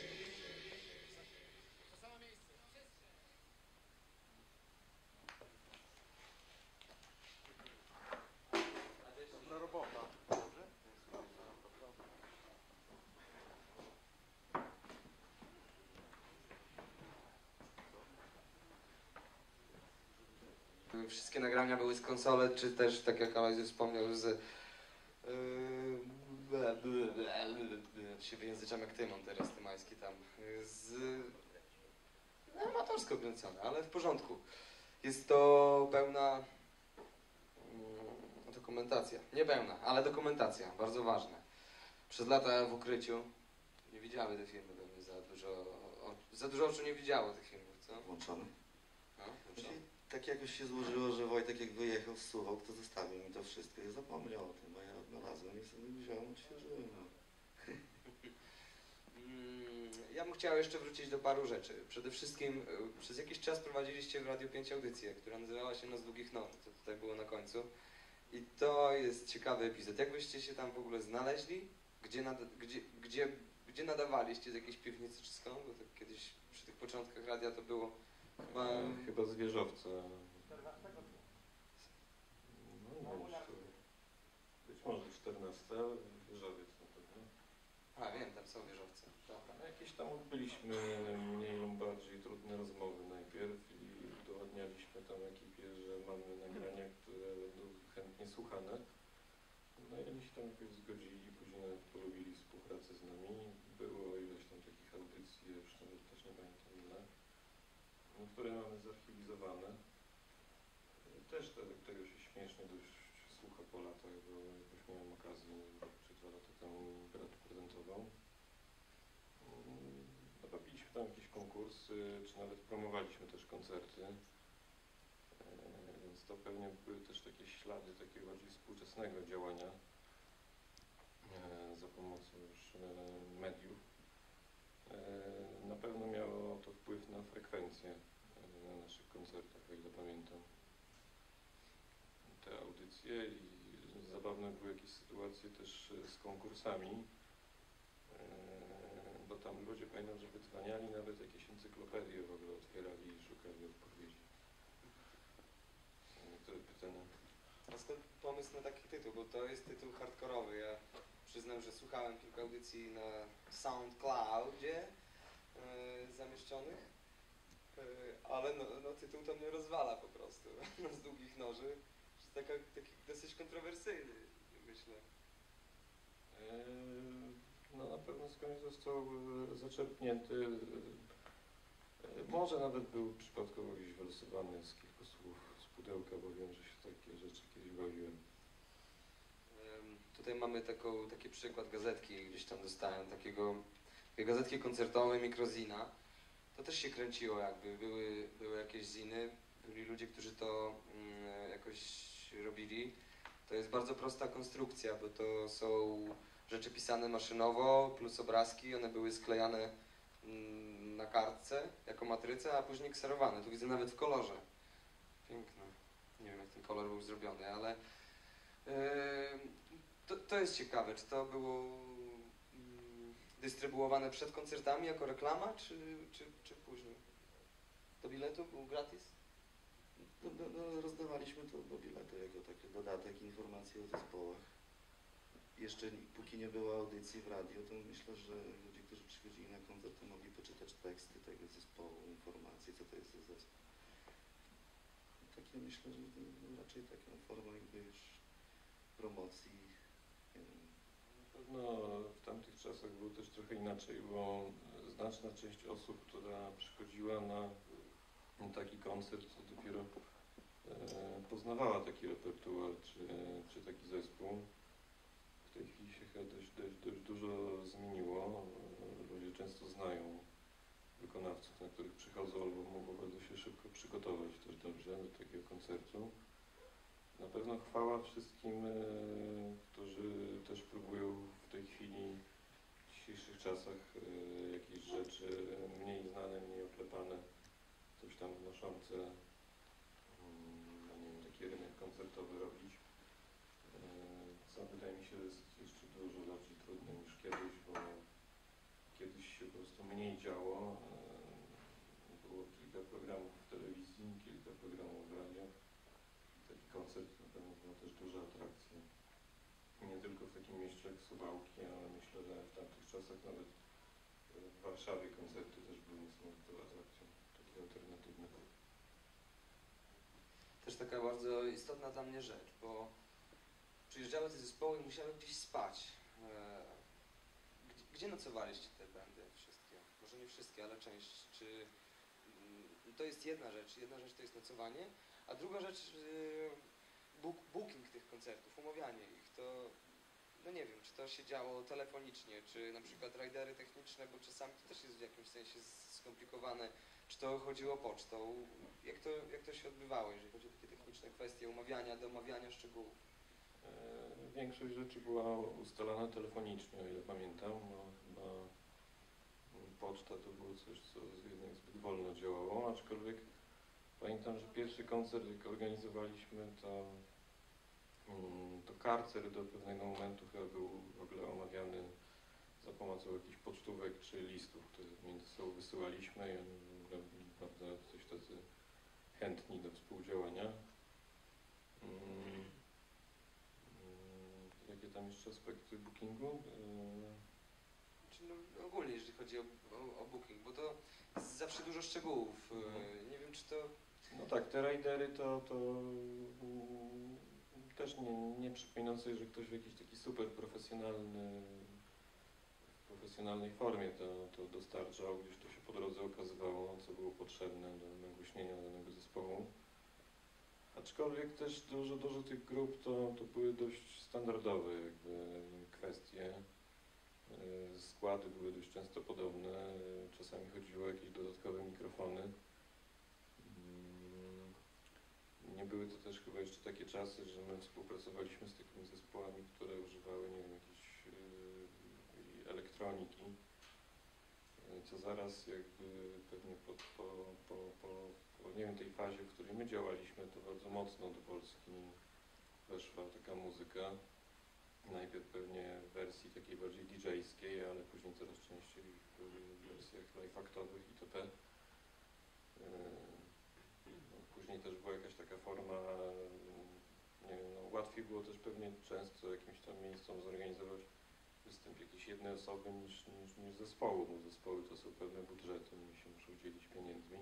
Dobra robota. Wszystkie nagrania były z konsole, czy też, tak jak Alojzy wspomniał, z... Yy, ble, ble, ble, ble, ble, się wyjęzyczam jak ty, mam teraz tymański tam. Yy, z... No, amatorsko kręcone, ale w porządku. Jest to pełna... Yy, dokumentacja. Nie pełna, ale dokumentacja, bardzo ważne. Przez lata w ukryciu nie widziały te filmy pewnie za dużo... O, za dużo oczu nie widziało tych filmów, co? Włączony. No, włączone. Tak jakoś się złożyło, że Wojtek jak wyjechał z Suwałk, to zostawił mi to wszystko i zapomniał o tym, a ja odnalazłem i sobie wziąłem, odświeżyłem. No. Mm, Ja bym chciał jeszcze wrócić do paru rzeczy. Przede wszystkim y, przez jakiś czas prowadziliście w Radiu pięć audycję, która nazywała się Noc Długich Noży, to tutaj było na końcu. I to jest ciekawy epizod. Jak byście się tam w ogóle znaleźli? Gdzie, nad, gdzie, gdzie, gdzie nadawaliście? Z jakiejś piwnicy czy skąd? Bo tak kiedyś przy tych początkach radia to było chyba... E, Chyba z wieżowca. No nie wiem, czy to... Być może czternasta, ale wieżowiec na pewno. A wiem, tam są wieżowce. Dobra. No, jakieś tam odbyliśmy mniej lub bardziej trudne rozmowy najpierw i udowadnialiśmy tam ekipie, że mamy nagrania, które będą chętnie słuchane. No i oni się tam jakoś zgodzili, później nawet polubili współpracę z nami. Było ileś tam takich audycji, ja już nawet też nie pamiętam ile, które mamy zarchiwizowane. Też te, tego się śmiesznie dość słucha po latach, bo jakoś miałem okazję, czy dwa lata temu brat prezentował. No, robiliśmy tam jakieś konkursy, czy nawet promowaliśmy też koncerty, e, więc to pewnie były też takie ślady takiego bardziej współczesnego działania e, za pomocą już e, mediów. E, na pewno miało to wpływ na frekwencję e, na naszych koncertach, o ile pamiętam te audycje i zabawne były jakieś sytuacje też z konkursami. Bo tam ludzie, pamiętam, że wydzwaniali, nawet jakieś encyklopedie w ogóle otwierali i szukali odpowiedzi na niektóre pytania. A skąd pomysł na taki tytuł? Bo to jest tytuł hardkorowy. Ja przyznam, że słuchałem kilka audycji na SoundCloudzie yy, zamieszczonych, yy, ale no, no, tytuł to mnie rozwala po prostu. Z Długich Noży. Jest taka, taki dosyć kontrowersyjny, myślę. Eee, No na pewno skądś został e, zaczerpnięty, e, może nawet był przypadkowo gdzieś wylosowany z kilku słów z pudełka, bo wiem, że się takie rzeczy kiedyś bawiłem. Ym, Tutaj mamy taką, taki przykład gazetki, gdzieś tam dostałem, takiego, takiej gazetki koncertowej Mikrozina. To też się kręciło jakby, były, były jakieś ziny, byli ludzie, którzy to mm, jakoś robili. To jest bardzo prosta konstrukcja, bo to są rzeczy pisane maszynowo plus obrazki, one były sklejane mm, na kartce jako matryca, a później kserowane. Tu widzę nawet w kolorze. Piękne. Nie wiem jak ten kolor był zrobiony, ale yy, to, to jest ciekawe, czy to było mm, dystrybuowane przed koncertami jako reklama, czy, czy, czy później? Do biletu był gratis? No, no, no, rozdawaliśmy to do bilety jako taki dodatek informacji o zespołach. Jeszcze póki nie było audycji w radiu, to myślę, że ludzie, którzy przychodzili na koncert, to mogli poczytać teksty tego zespołu, informacje, co to jest za zespół. Takie myślę, że to raczej taką formą jakby już promocji. Nie wiem. Na pewno w tamtych czasach było też trochę inaczej, bo znaczna część osób, która przychodziła na taki koncert, dopiero e, poznawała taki repertuar, czy, czy taki zespół. W tej chwili się chyba dość, dość, dość dużo zmieniło. Ludzie często znają wykonawców, na których przychodzą, albo mogą bardzo się szybko przygotować też dobrze do takiego koncertu. Na pewno chwała wszystkim, e, którzy też próbują w tej chwili, w dzisiejszych czasach, e, jakieś rzeczy mniej znane, mniej oklepane, coś tam wnoszące, no nie wiem, taki rynek koncertowy robić. E, co wydaje mi się jest jeszcze dużo bardziej trudne niż kiedyś, bo kiedyś się po prostu mniej działo. E, było kilka programów w telewizji, kilka programów w radiu. Taki koncert na pewno była też duża atrakcja. Nie tylko w takim mieście jak Suwałki, ale myślę, że w tamtych czasach nawet w Warszawie koncerty też były niesamowitą atrakcją, takie alternatywne. Też taka bardzo istotna dla mnie rzecz, bo przyjeżdżały te zespoły i musiały gdzieś spać. Gdzie, gdzie nocowaliście te bandy wszystkie? Może nie wszystkie, ale część. Czy to jest jedna rzecz, jedna rzecz to jest nocowanie, a druga rzecz book, booking tych koncertów, umawianie ich, to no nie wiem, czy to się działo telefonicznie, czy na przykład rajdery techniczne, bo czasami to też jest w jakimś sensie skomplikowane, czy to chodziło pocztą, jak to, jak to się odbywało, jeżeli chodzi o takie techniczne kwestie umawiania, domawiania szczegółów? E, większość rzeczy była ustalana telefonicznie, o ile pamiętam, no, no, poczta to było coś, co jednak zbyt wolno działało, aczkolwiek pamiętam, że pierwszy koncert, jak organizowaliśmy, to, to karcer do pewnego momentu chyba był w ogóle omawiany za pomocą jakichś pocztówek czy listów, które między sobą wysyłaliśmy i oni byli naprawdę coś tacy chętni do współdziałania. Hmm. Jakie tam jeszcze aspekty bookingu? Czy no, ogólnie, jeżeli chodzi o, o, o booking, bo to jest zawsze dużo szczegółów. Mhm. Nie wiem, czy to... No tak, te rajdery to, to um, też nie, nie przypominam sobie, że ktoś w jakiś taki super profesjonalny, w profesjonalnej formie to, to dostarczał, gdzieś to się po drodze okazywało, co było potrzebne do nagłośnienia danego zespołu. Aczkolwiek też dużo, dużo tych grup to, to były dość standardowe jakby kwestie. Składy były dość często podobne, czasami chodziło o jakieś dodatkowe mikrofony. Nie były to też chyba jeszcze takie czasy, że my współpracowaliśmy z takimi zespołami, które używały, nie wiem, jakiejś yy, elektroniki, co zaraz jakby pewnie po, po, po, po, po nie wiem, tej fazie, w której my działaliśmy, to bardzo mocno do Polski weszła taka muzyka. Najpierw pewnie w wersji takiej bardziej didżejskiej, ale później coraz częściej w wersjach live-aktowych itp. No, później też była jakaś taka forma, nie wiem, no, łatwiej było też pewnie często jakimś tam miejscom zorganizować występ jakiejś jednej osoby niż, niż, niż zespołu. No, zespoły to są pewne budżety, oni się muszą dzielić pieniędzmi.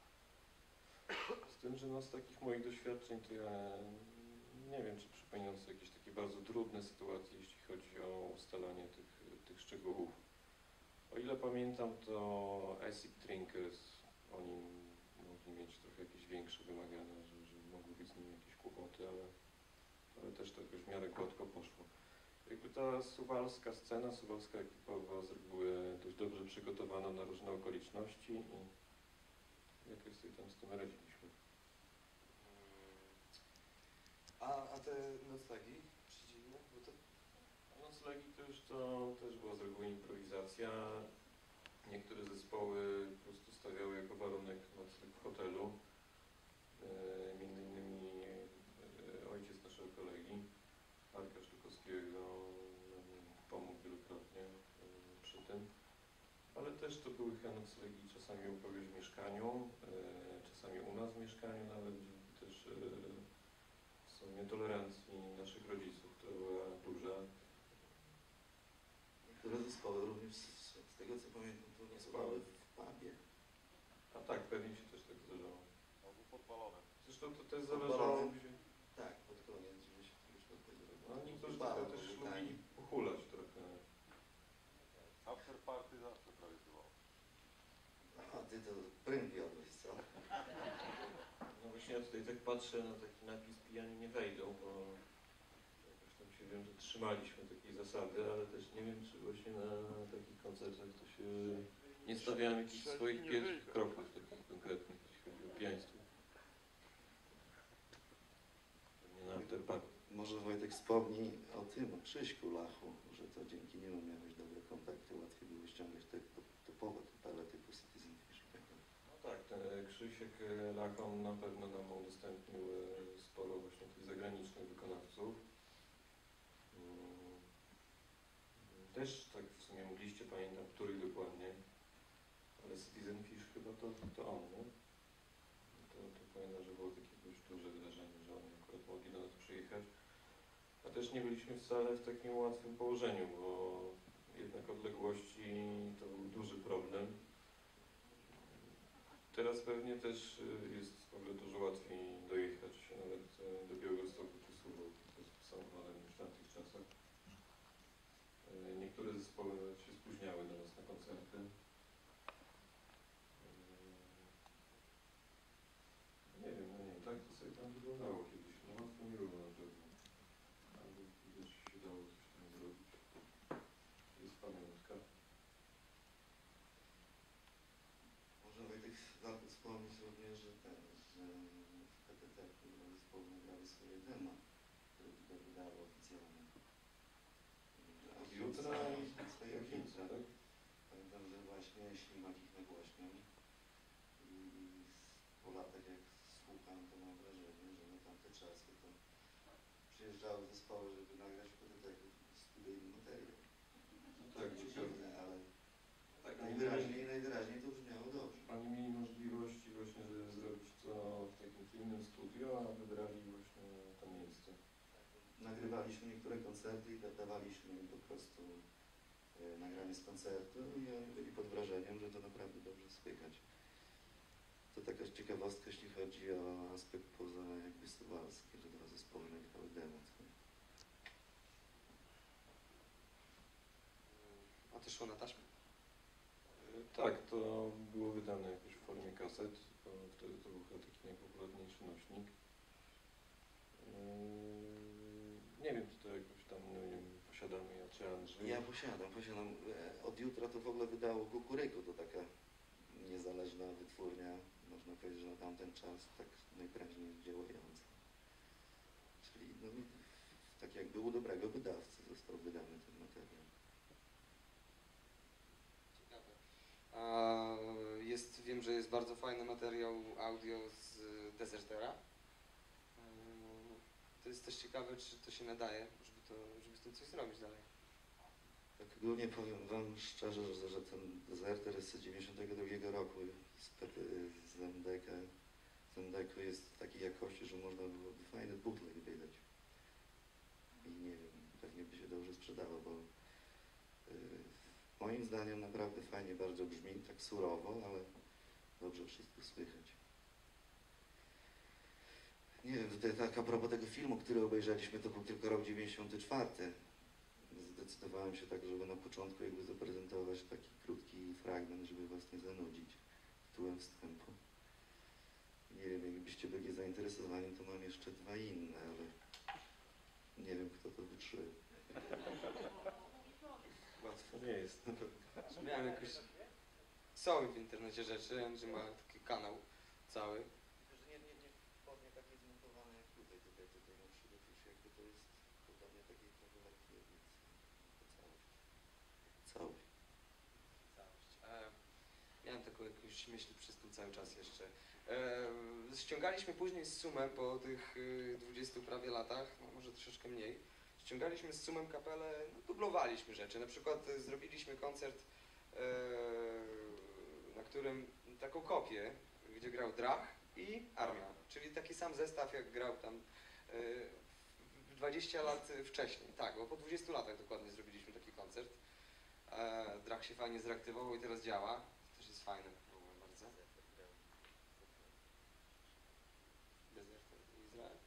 Z tym, że no, z takich moich doświadczeń to ja nie wiem, czy przypominam sobie jakieś takie bardzo trudne sytuacje, jeśli chodzi o ustalanie tych, tych szczegółów. O ile pamiętam, to Acid Drinkers, oni mogli mieć trochę jakieś większe wymagania, że, że mogły być z nimi jakieś kłopoty, ale, ale też to jakoś w miarę gładko poszło. Jakby ta suwalska scena, suwalska ekipa była z reguły dość dobrze przygotowana na różne okoliczności i jakoś sobie tam z tym radziliśmy. A, a te noclegi przeciwne? Bo to... Noclegi to już to też była z reguły improwizacja. Niektóre zespoły po prostu stawiały jako warunek nocleg w hotelu. E, między innymi e, ojciec naszego kolegi, Arka Sztukowskiego, pomógł wielokrotnie e, przy tym. Ale też to były noclegi czasami u kogoś w mieszkaniu, e, czasami u nas w mieszkaniu nawet. e, w sumie tolerancji naszych rodziców, która była duża. Niektóre zespoły również, z, z tego co pamiętam, to pracowały w pubie. A tak, pewnie się też tak zdarzało. Albo podpalone. Zresztą to też zależało, gdzie... Tak, pod koniec dziewięćdziesiątych tego roku. No niektórzy Bało, trochę też bo lubili tani. pochulać trochę. After party zawsze prawie było. A ty to prym wiodłeś, co? No właśnie ja tutaj tak patrzę na taki napis pijani nie wejdą, bo jakoś tam się wiem, że trzymaliśmy takiej zasady, ale też nie wiem, czy właśnie na takich koncertach to się nie stawiałem jakichś swoich pierwszych kroków takich konkretnych, jeśli chodzi o pijaństwo. Nie na afterparty. Może Wojtek wspomni o tym, o Krzyśku Lachu, że to dzięki niemu miałeś dobre kontakty, łatwiej było ściągać te topowe kapele typu Citizen Fish. No tak, ten Krzysiek Lachon na pewno nam udostępnił e, sporo właśnie tych zagranicznych wykonawców. Mm, Też tak w sumie mogliście, pamiętam, których dokładnie, ale Citizen Fish chyba to, to on, nie? To, to pamiętam, że było takie dość duże wydarzenie, że oni akurat mogli do nas przyjechać. A też nie byliśmy wcale w takim łatwym położeniu, bo jednak odległości to był duży problem. Teraz pewnie też jest w ogóle dużo łatwiej dojechać nawet do Białegostoku czy Suwałk samochodem niż w tamtych czasach. Niektóre zespoły się spóźniały do nas na koncerty. Nie wiem, no nie wiem, tak to sobie tam wyglądało kiedyś. No łatwo nie było na pewno. Albo gdzieś się dało coś tam zrobić. Jest pamiątka. Może Wojtek warto wspomnieć również, że ten, że w P T T zespoły nagrały swoje demo, które tutaj wydało oficjalnie. Od jutra i swoje od jutra, tak? Pamiętam, że właśnie Ślimak ich nagłaśniał i po latach jak słucham, to mam wrażenie, że na tamte czasy to przyjeżdżały zespoły, żeby nagrać w P T T studyjny materiał. No tak, Dziwne, ale tak, najwyraźniej, najwyraźniej to brzmiało dobrze. Oni mieli możliwości właśnie, żeby zrobić to w takim innym studio, a wybrali właśnie to miejsce. Nagrywaliśmy niektóre koncerty i dawaliśmy im po prostu e, nagranie z koncertu i oni byli pod wrażeniem, że to naprawdę dobrze słychać. To taka ciekawostka, jeśli chodzi o aspekt poza jakby suwalski, że dwa zespoły nagrywały demo. A to szło na taśmę? Tak, to było wydane jakoś w formie kaset, bo wtedy to był chyba taki najpopularniejszy nośnik. Nie wiem, czy to jakoś tam, no nie wiem, posiadamy ja czy Andrzej. Ja posiadam, posiadam. Od jutra to w ogóle wydało Kukuryku, to taka niezależna wytwórnia, można powiedzieć, że na tamten czas tak najprężniej działająca. Czyli no, tak jakby u dobrego wydawcy został wydany ten materiał. Ciekawe. A jest, wiem, że jest bardzo fajny materiał audio z Desertera. To jest też ciekawe, czy to się nadaje, żeby, to, żeby z tym coś zrobić dalej. Tak ogólnie powiem Wam szczerze, że, że ten Deserter jest z dziewięćdziesiątego drugiego roku, z, z M D K. Z M D K jest takiej jakości, że można było fajny bootleg wydać. I nie wiem, pewnie by się dobrze sprzedało, bo yy, moim zdaniem naprawdę fajnie bardzo brzmi, tak surowo, ale dobrze wszystko słychać. Nie wiem, tutaj tak a propos tego filmu, który obejrzeliśmy, to był tylko rok dziewięćdziesiąty czwarty. Zdecydowałem się tak, żeby na początku jakby zaprezentować taki krótki fragment, żeby was nie zanudzić tytułem wstępu. Nie wiem, jakbyście byli zainteresowani, to mam jeszcze dwa inne, ale nie wiem, kto to wytrzyma. Łatwo nie jest. Miałem jakoś... Są w internecie rzeczy, Andrzej ma taki kanał cały. Że nie, nie, nie wpadnie takie zmontowane jak tutaj, tutaj, tutaj na przykład już jakby to jest podobnie takiej trochę lekkiej, więc to całość. Całość. Całość. E, miałem taką jakąś myśl przez ten cały czas jeszcze. E, ściągaliśmy później z Sumem po tych y, dwudziestu prawie latach, no może troszeczkę mniej, ściągaliśmy z Sumem kapelę, no, dublowaliśmy rzeczy. Na przykład y, zrobiliśmy koncert, y, na którym taką kopię, gdzie grał Drach, i Armia, czyli taki sam zestaw jak grał tam yy, dwadzieścia lat wcześniej. Tak, bo po dwudziestu latach dokładnie zrobiliśmy taki koncert. E, Drach się fajnie zreaktywował i teraz działa. To też jest fajne w ogóle bardzo. Dezerter Izrael.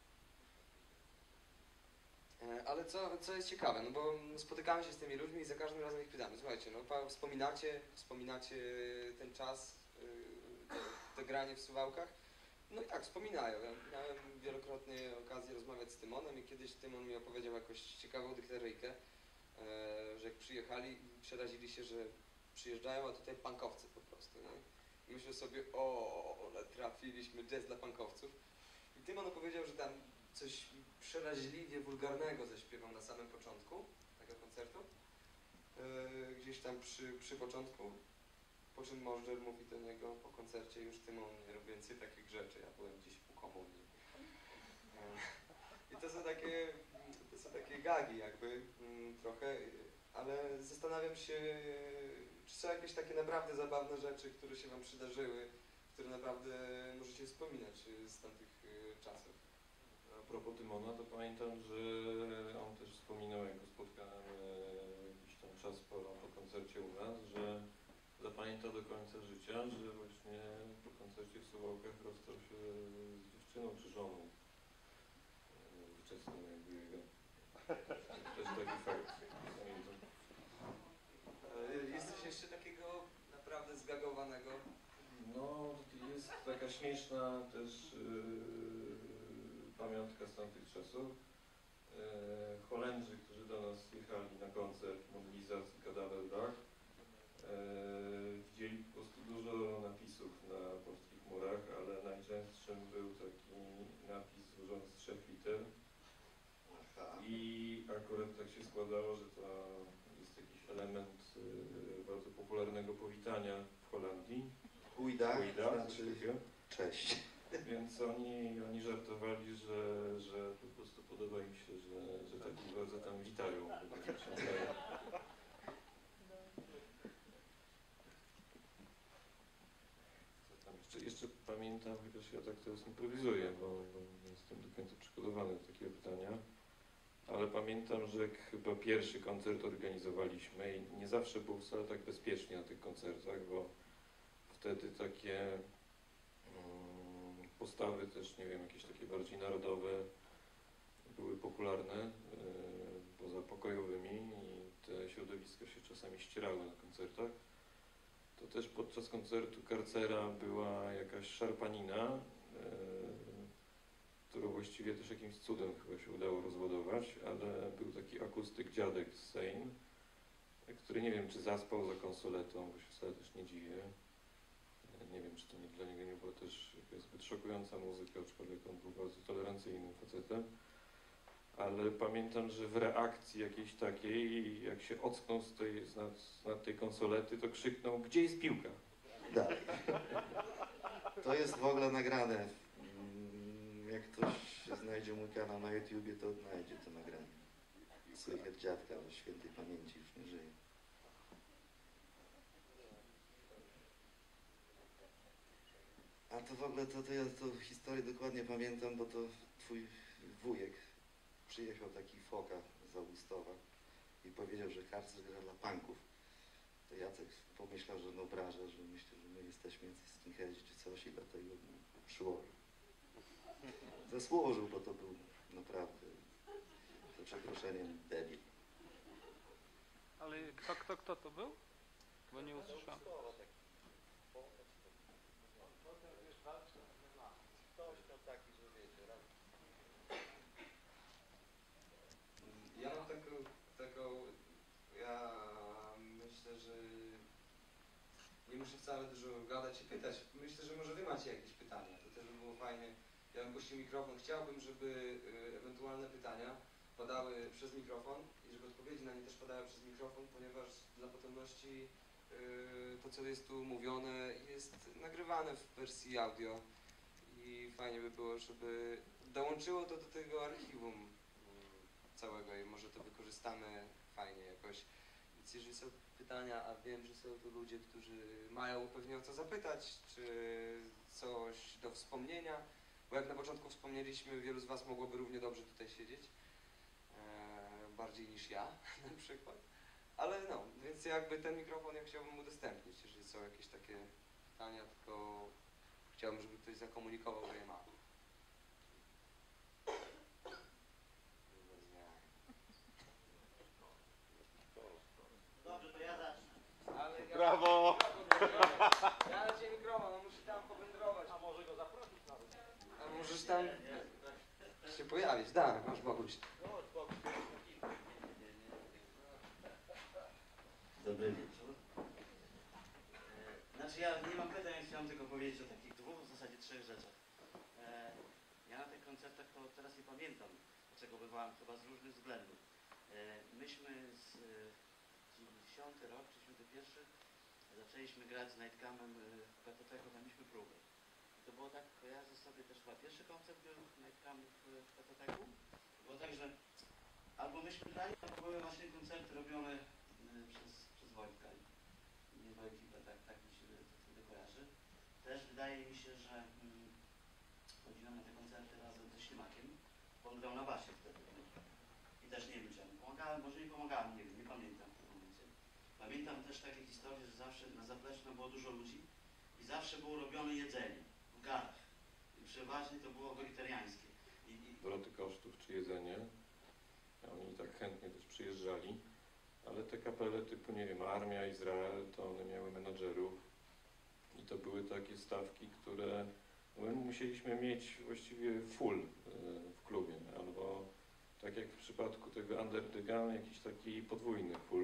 E, ale co, co jest ciekawe, no bo spotykamy się z tymi ludźmi i za każdym razem ich pytamy, słuchajcie, no pa- wspominacie, wspominacie ten czas, yy, to, to granie w Suwałkach? No i tak, wspominają. Ja miałem wielokrotnie okazję rozmawiać z Tymonem i kiedyś Tymon mi opowiedział jakąś ciekawą dykteryjkę, e, że jak przyjechali, przerazili się, że przyjeżdżają, a tutaj punkowcy po prostu, nie? I myślę sobie, o, ale trafiliśmy, jazz dla punkowców. I Tymon opowiedział, że tam coś przeraźliwie wulgarnego zaśpiewał na samym początku tego koncertu, e, gdzieś tam przy, przy początku. Po czym Możdżer mówi do niego po koncercie, już Tymon, nie rób więcej takich rzeczy, ja byłem gdzieś u komunii. I to są takie, to są takie gagi jakby mm, trochę, ale zastanawiam się, czy są jakieś takie naprawdę zabawne rzeczy, które się wam przydarzyły, które naprawdę możecie wspominać z tamtych y, czasów. A propos Tymona, to pamiętam, że on też wspominał, jak go spotkałem e, jakiś tam czas po, po koncercie u nas, że zapamięta do końca życia, że właśnie po koncercie w Suwałkach rozstał się z dziewczyną czy żoną e, wczesną jakby jego. Też taki fakt. Pamiętam. E, Jest coś jeszcze takiego naprawdę zgagowanego? No, jest taka śmieszna też yy, pamiątka z tamtych czasów. Yy, Holendrzy, którzy do nas jechali na koncert Modlizat i Kadawer Drach, yy, widzieli po prostu dużo napisów na polskich murach, ale najczęstszym był taki napis złożony z trzech liter. I akurat tak się składało, że to jest jakiś element yy, bardzo popularnego powitania w Holandii. Ujda, Ujda, znaczy cześć. Więc oni, oni żartowali, że, że po prostu podoba im się, że, że tak bardzo tam witają. Co tam jeszcze, jeszcze pamiętam, chociaż ja tak teraz improwizuję, bo, bo nie jestem do końca przygotowany do takiego pytania. Ale pamiętam, że jak chyba pierwszy koncert organizowaliśmy i nie zawsze było wcale tak bezpiecznie na tych koncertach, bo wtedy takie um, postawy też, nie wiem, jakieś takie bardziej narodowe były popularne y, poza pokojowymi i te środowiska się czasami ścierały na koncertach. To też podczas koncertu Karcera była jakaś szarpanina, y, którą właściwie też jakimś cudem chyba się udało rozładować, ale był taki akustyk dziadek z Sejn, który nie wiem, czy zaspał za konsoletą, bo się wcale też nie dziwię. Nie wiem, czy to nie, dla niego nie była też jakaś zbyt szokująca muzyka, aczkolwiek on był bardzo tolerancyjnym facetem. Ale pamiętam, że w reakcji jakiejś takiej, jak się ocknął z tej, z nad, z nad tej konsolety, to krzyknął, gdzie jest piłka? Dalej. To jest w ogóle nagrane. Jak ktoś znajdzie mój kanał na YouTubie, to znajdzie to nagranie. Słychać dziadka o świętej pamięci, już nie żyje. A to w ogóle, to, to ja tą historię dokładnie pamiętam, bo to twój wujek przyjechał taki foka z Augustowa i powiedział, że Karcer gra dla punków. To Jacek pomyślał, że no obraża, że myślę, że my jesteśmy jacyś skinheadzi czy coś i dlatego przyłożył. Zasłużył, bo to był naprawdę, za przeproszeniem, debil. Ale kto, kto, kto to był? Bo nie usłyszałem. Ja mam taką, taką, ja myślę, że nie muszę wcale dużo gadać i pytać. Myślę, że może wy macie jakieś pytania, to też by było fajnie. Ja bym puścił mikrofon. Chciałbym, żeby y, ewentualne pytania padały przez mikrofon i żeby odpowiedzi na nie też padały przez mikrofon, ponieważ dla potomności y, to, co jest tu mówione, jest nagrywane w wersji audio i fajnie by było, żeby dołączyło to do tego archiwum y, całego i może to wykorzystamy fajnie jakoś. Więc jeżeli są pytania, a wiem, że są tu ludzie, którzy mają pewnie o co zapytać, czy coś do wspomnienia, bo jak na początku wspomnieliśmy, wielu z Was mogłoby równie dobrze tutaj siedzieć, e, bardziej niż ja na przykład, ale no, więc jakby ten mikrofon ja chciałbym udostępnić, jeżeli są jakieś takie pytania, tylko chciałbym, żeby ktoś zakomunikował, że je ma. Dobrze, to ja zacznę. Ale ja, Brawo! Ja na ciebie mikrofon, on musi tam powędrować. A może go zaprosić nawet? A możesz tam się pojawić, tak, masz Boguś. Dobry wieczór. E, Znaczy ja nie mam pytań, chciałem tylko powiedzieć o takich dwóch, w zasadzie trzech rzeczach. E, Ja na tych koncertach to teraz nie pamiętam, dlaczego bywałem, chyba z różnych względów. E, Myśmy z dziewięćdziesiątego rok, dziewięćdziesiąty pierwszy zaczęliśmy grać z Nightcamem w Petoteku, tam mieliśmy próbę. I to było tak, kojarzę sobie też chyba pierwszy koncert był Nightcam w Petoteku. Było tak, że albo myśmy grali, albo były właśnie koncerty robione przez, przez Wojtka i jego ekipę, tak, tak mi się to wtedy kojarzy. Też wydaje mi się, że mm, chodziłem na te koncerty razem ze Ślimakiem, bo on grał na basie wtedy. I też nie wiem, czy ja mu pomagałem, może nie pomagałem, nie wiem, nie pamiętam w tym momencie. Pamiętam też takie historie, że zawsze na zapleczu było dużo ludzi i zawsze było robione jedzenie w garach. I przeważnie to było wegetariańskie. I, i... Zwroty kosztów czy jedzenie. Oni tak chętnie też przyjeżdżali. Ale te kapele typu, nie wiem, Armia, Izrael, to one miały menadżerów i to były takie stawki, które my musieliśmy mieć właściwie full w klubie, albo tak jak w przypadku tego Under the Gun, jakiś taki podwójny full,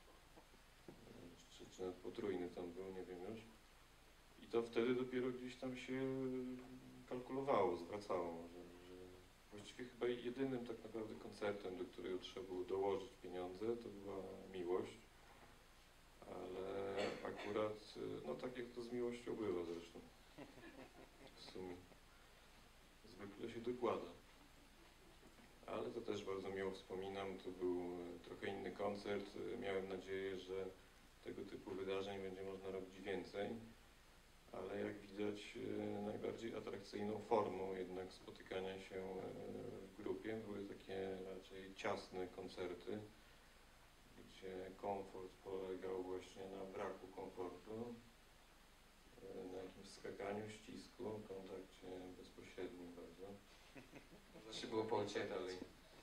czy, czy nawet potrójny tam był, nie wiem już. I to wtedy dopiero gdzieś tam się kalkulowało, zwracało, że, że właściwie chyba jedynym tak naprawdę koncertem, do którego trzeba było dołożyć pieniądze, to była Miłość, ale akurat, no tak jak to z Miłością bywa zresztą, w sumie zwykle się dokłada. Ale to też bardzo miło wspominam, to był trochę inny koncert, miałem nadzieję, że tego typu wydarzeń będzie można robić więcej. Ale jak widać najbardziej atrakcyjną formą jednak spotykania się w grupie były takie raczej ciasne koncerty, gdzie komfort polegał właśnie na braku komfortu, na jakimś skakaniu, ścisku, kontakcie bezpośrednim bardzo. Można się było poociekać dalej.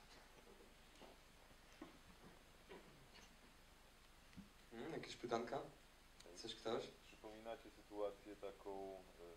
Hmm, jakieś pytanka? Coś ktoś? Przypominacie sytuację taką,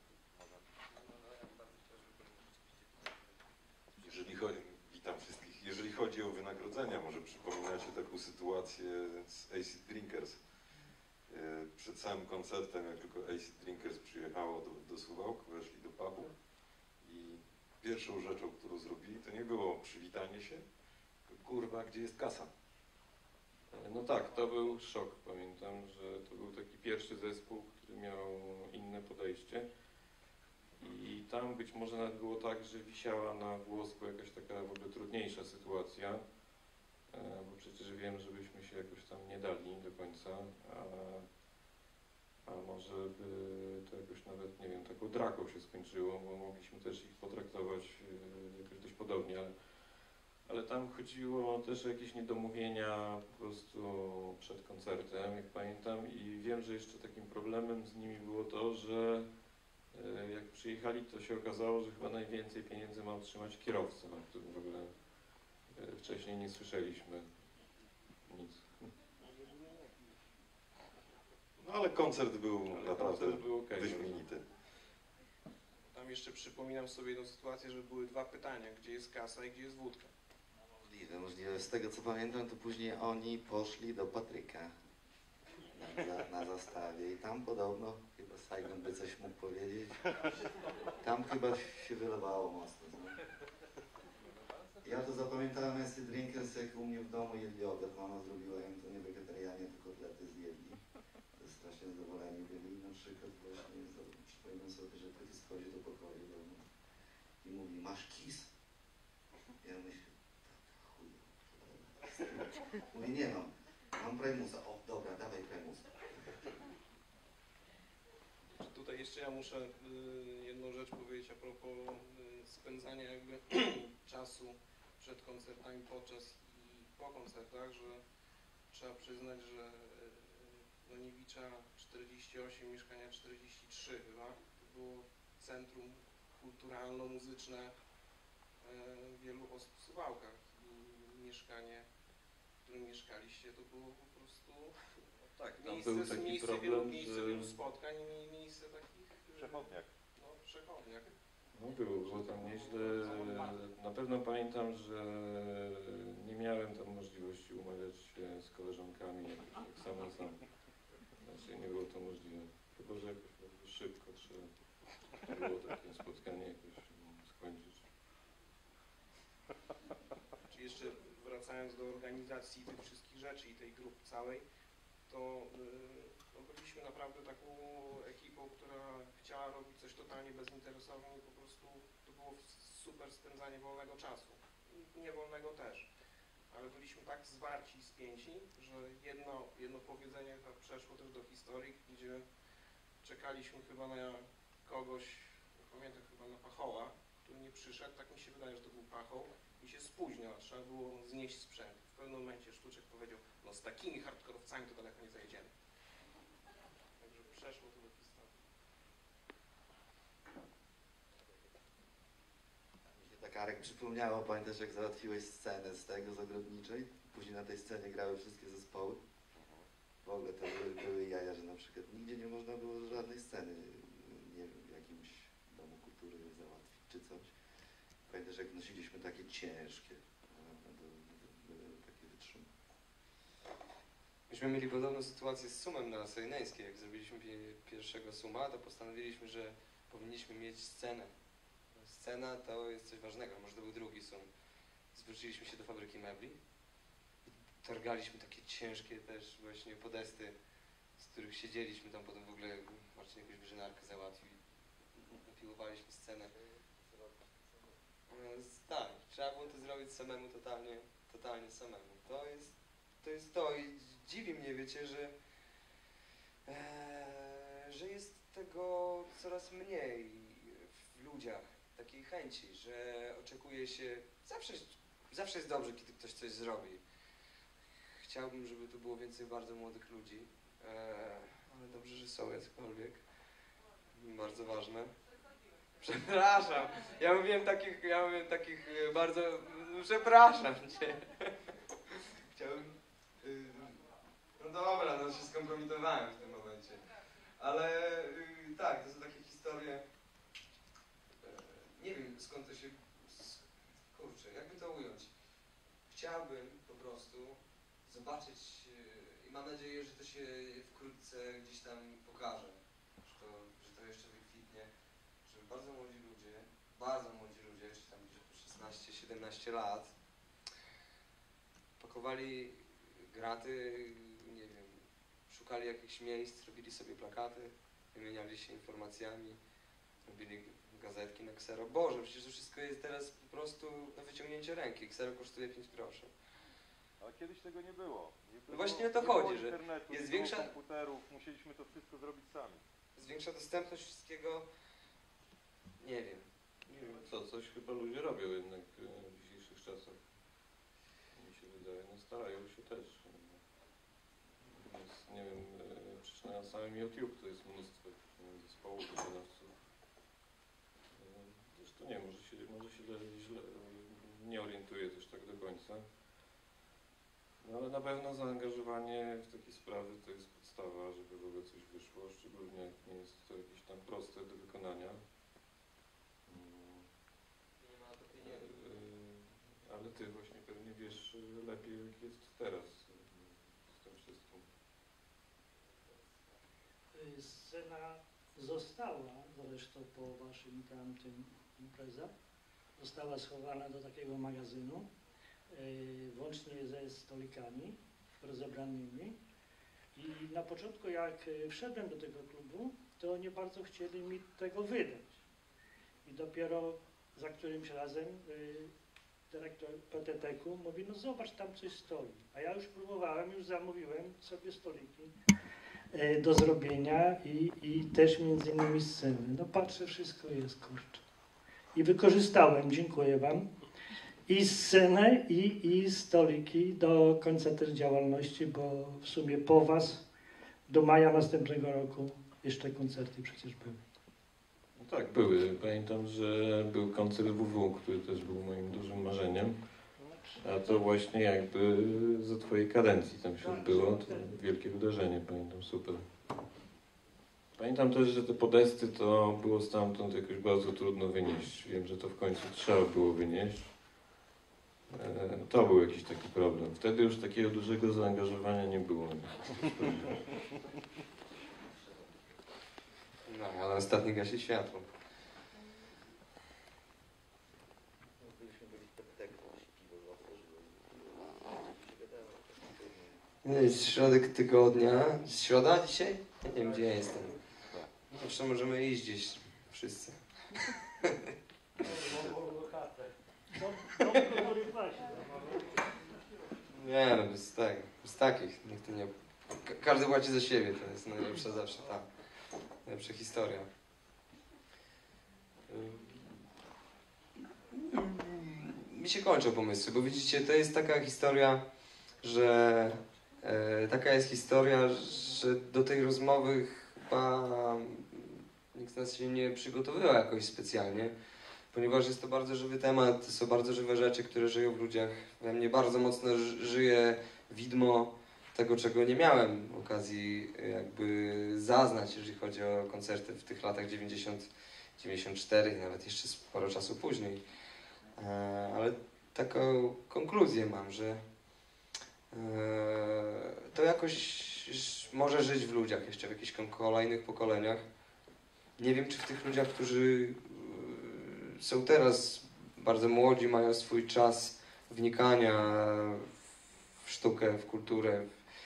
jeżeli chodzi, witam wszystkich, jeżeli chodzi o wynagrodzenia, może przypominacie taką sytuację z Acid Drinkers. Przed samym koncertem, jak tylko Acid Drinkers przyjechało do, do Suwałk, weszli do pubu i pierwszą rzeczą, którą zrobili, to nie było przywitanie się, tylko kurwa, gdzie jest kasa? No tak, to był szok. Pamiętam, że to był taki pierwszy zespół, który miał inne podejście i tam być może nawet było tak, że wisiała na włosku jakaś taka w ogóle trudniejsza sytuacja, bo przecież wiem, żebyśmy się jakoś tam nie dali do końca, a, a może by to jakoś nawet, nie wiem, taką draką się skończyło, bo mogliśmy też ich potraktować jakoś dość podobnie, ale Ale tam chodziło też o jakieś niedomówienia po prostu przed koncertem, jak pamiętam, i wiem, że jeszcze takim problemem z nimi było to, że jak przyjechali, to się okazało, że chyba najwięcej pieniędzy ma otrzymać kierowca, o którym w ogóle wcześniej nie słyszeliśmy nic. No ale koncert był ale naprawdę koncert był okay, wyśmienity. Tam jeszcze przypominam sobie jedną sytuację, że były dwa pytania, gdzie jest kasa i gdzie jest wódka. Możliwe, możliwe. Z tego co pamiętam, to później oni poszli do Patryka na, na, na zastawie i tam podobno, chyba Saigon by coś mógł powiedzieć, tam chyba się wylewało mocno. No. Ja to zapamiętałem Acid Drinkers, jak u mnie w domu jedli obiad, mama zrobiła im to nie wegetarianie, tylko kotlety zjedli. To strasznie zadowoleni byli. Na przykład właśnie przypominam sobie, że ktoś schodzi do pokoju domu i mówi, masz kis? Ja myślę, Mówi, nie mam. Mam Primusa. O, dobra, dawaj Primusa. Tutaj jeszcze ja muszę y, jedną rzecz powiedzieć a propos y, spędzania jakby czasu przed koncertami, podczas i po koncertach, że trzeba przyznać, że y, Loniewicza czterdzieści osiem, Mieszkania czterdzieści trzy chyba, to było centrum kulturalno-muzyczne y, wielu osób w Suwałkach i mieszkanie, w którym mieszkaliście, to było po prostu Tak, tam miejsce, był taki miejsce problem, wielu, miejsce że- wielu spotkań i miejsce takich... Przechodniak. No, przechodniak. No było, było tam nieźle. Na pewno pamiętam, że nie miałem tam możliwości umawiać się z koleżankami jakoś tak sam na sam. Znaczy nie było to możliwe. Chyba, że jakoś bardzo szybko trzeba było takie spotkanie jakoś mm, skończyć. Czy jeszcze wracając do organizacji tych wszystkich rzeczy i tej grupy całej, to yy, no, byliśmy naprawdę taką ekipą, która chciała robić coś totalnie bezinteresownie i po prostu to było super spędzanie wolnego czasu. I niewolnego też. Ale byliśmy tak zwarci i spięci, że jedno, jedno powiedzenie chyba przeszło też do historii, gdzie czekaliśmy chyba na kogoś, nie pamiętam, chyba na Pachoła, który nie przyszedł, tak mi się wydaje, że to był Pachoł i się spóźniał, a trzeba było znieść sprzęt. W pewnym momencie Sztuczek powiedział, no z takimi hardkorowcami to daleko nie zajedziemy. Także przeszło to do historii. Mi się tak, Arek, przypomniało, pamiętasz jak załatwiłeś scenę z tego, z Ogrodniczej? Później na tej scenie grały wszystkie zespoły. W ogóle to były, były jaja, że na przykład nigdzie nie można było żadnej sceny, nie wiem, w jakimś domu kultury załatwić czy coś. Pamiętasz jak nosiliśmy takie ciężkie, naprawdę były takie wytrzymy. Myśmy mieli podobną sytuację z sumem na Sejneńskiej. Jak zrobiliśmy pi- pierwszego suma, to postanowiliśmy, że powinniśmy mieć scenę. Scena to jest coś ważnego, może to był drugi sum. Zwróciliśmy się do fabryki mebli i targaliśmy takie ciężkie też właśnie podesty, z których siedzieliśmy tam, potem w ogóle Marcin jakąś wyżynarkę załatwił i napiłowaliśmy scenę. E, Tak, trzeba było to zrobić samemu, totalnie, totalnie samemu. To jest to, jest to. I dziwi mnie, wiecie, że, e, że jest tego coraz mniej w ludziach, takiej chęci, że oczekuje się, zawsze, zawsze jest dobrze, kiedy ktoś coś zrobi. Chciałbym, żeby tu było więcej bardzo młodych ludzi, e, ale dobrze, że są jacykolwiek. Bardzo ważne. Przepraszam, ja mówiłem takich, ja mówiłem takich e, bardzo, przepraszam cię. Chciałbym, y, no dobra, no się skompromitowałem w tym momencie, ale y, tak, to są takie historie, y, nie wiem skąd to się, kurczę, jakby to ująć. Chciałbym po prostu zobaczyć y, i mam nadzieję, że to się wkrótce gdzieś tam pokaże, że to, że to jeszcze wykwitnie, żeby bardzo młodzi ludzie, bardzo młodzi ludzie, czy tam gdzieś po szesnaście siedemnaście lat, pakowali graty, nie wiem, szukali jakichś miejsc, robili sobie plakaty, wymieniali się informacjami, robili gazetki na ksero. Boże, przecież to wszystko jest teraz po prostu na wyciągnięcie ręki. Ksero kosztuje pięć groszy. Ale kiedyś tego nie było. Nie było No właśnie o to nie chodzi, było że internetu, jest nie było większa, komputerów, musieliśmy to wszystko zrobić sami. jest większa dostępność wszystkiego, nie wiem. Nie wiem co, coś chyba ludzie robią jednak e, w dzisiejszych czasach. Mi się wydaje, no starają się też. Jest, nie wiem, e, przecież na samym YouTube to jest mnóstwo e, zespołów, wykonawców. E, Zresztą nie, może się, może się źle, źle e, nie orientuję też tak do końca. No ale na pewno zaangażowanie w takie sprawy to jest podstawa, żeby w ogóle coś wyszło, szczególnie jak nie jest to jakieś tam proste do wykonania. Nie ma to pieniędzy. Yy, Ale ty właśnie pewnie wiesz lepiej, jak jest teraz z tym wszystkim. Scena została, zresztą po waszym tamtym imprezach, została schowana do takiego magazynu, yy, włącznie ze stolikami rozebranymi. I na początku, jak wszedłem do tego klubu, to nie bardzo chcieli mi tego wydać. I dopiero za którymś razem yy, dyrektor P T T ku mówi, no zobacz, tam coś stoi. A ja już próbowałem, już zamówiłem sobie stoliki e, do zrobienia i, i też między innymi sceny. No patrzę, wszystko jest, kurczę. I wykorzystałem, dziękuję wam, i scenę, i, i stoliki do końca też działalności, bo w sumie po was do maja następnego roku jeszcze koncerty przecież były. No tak, były. Pamiętam, że był koncert W W, który też był moim dużym marzeniem. A to właśnie jakby za twojej kadencji tam się odbyło. To wielkie wydarzenie, pamiętam, super. Pamiętam też, że te podesty to było stamtąd jakoś bardzo trudno wynieść. Wiem, że to w końcu trzeba było wynieść. To był jakiś taki problem. Wtedy już takiego dużego zaangażowania nie było. No, ale ostatni gasi światło. Jest środek tygodnia. Jest środa dzisiaj? Nie wiem, gdzie ja jestem. Zawsze możemy iść gdzieś wszyscy. Nie no, bez, tak, bez takich. Nikt nie... Ka każdy płaci za siebie, to jest najlepsza zawsze ta najlepsza historia. Mi się kończą pomysły, bo widzicie, to jest taka historia, że e, taka jest historia, że do tej rozmowy chyba nikt z nas się nie przygotowywał jakoś specjalnie, ponieważ jest to bardzo żywy temat, to są bardzo żywe rzeczy, które żyją w ludziach. We mnie bardzo mocno żyje widmo tego, czego nie miałem okazji jakby zaznać, jeżeli chodzi o koncerty w tych latach dziewięćdziesiątych, dziewięćdziesiątych czwartych, nawet jeszcze sporo czasu później. Ale taką konkluzję mam, że to jakoś może żyć w ludziach jeszcze w jakichś kolejnych pokoleniach. Nie wiem, czy w tych ludziach, którzy są teraz bardzo młodzi, mają swój czas wnikania w sztukę, w kulturę.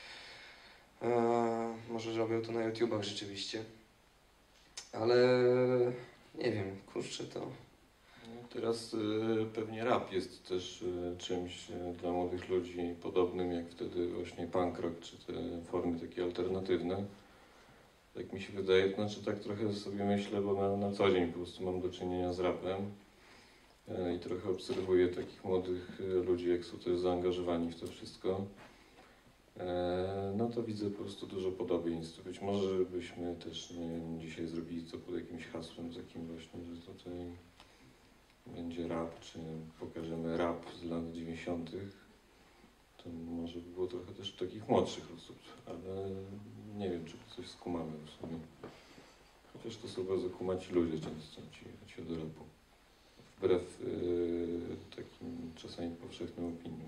Może robią to na YouTubach rzeczywiście. Ale nie wiem, kurczę to... Teraz y, pewnie rap jest też y, czymś y, dla młodych ludzi podobnym jak wtedy właśnie punk rock, czy te formy takie alternatywne. Tak mi się wydaje, to znaczy tak trochę sobie myślę, bo na, na co dzień po prostu mam do czynienia z rapem y, i trochę obserwuję takich młodych y, ludzi, jak są też zaangażowani w to wszystko. Y, no to widzę po prostu dużo podobieństw. Być może byśmy też nie wiem, dzisiaj zrobili to pod jakimś hasłem takim właśnie, że tutaj będzie rap, czy pokażemy rap z lat dziewięćdziesiątych. To może by było trochę też takich młodszych osób, ale nie wiem, czy coś skumamy w sumie. Chociaż to są bardzo kumaci ludzie często, ci, ci od rapu. Wbrew yy, takim czasami powszechnym opiniom.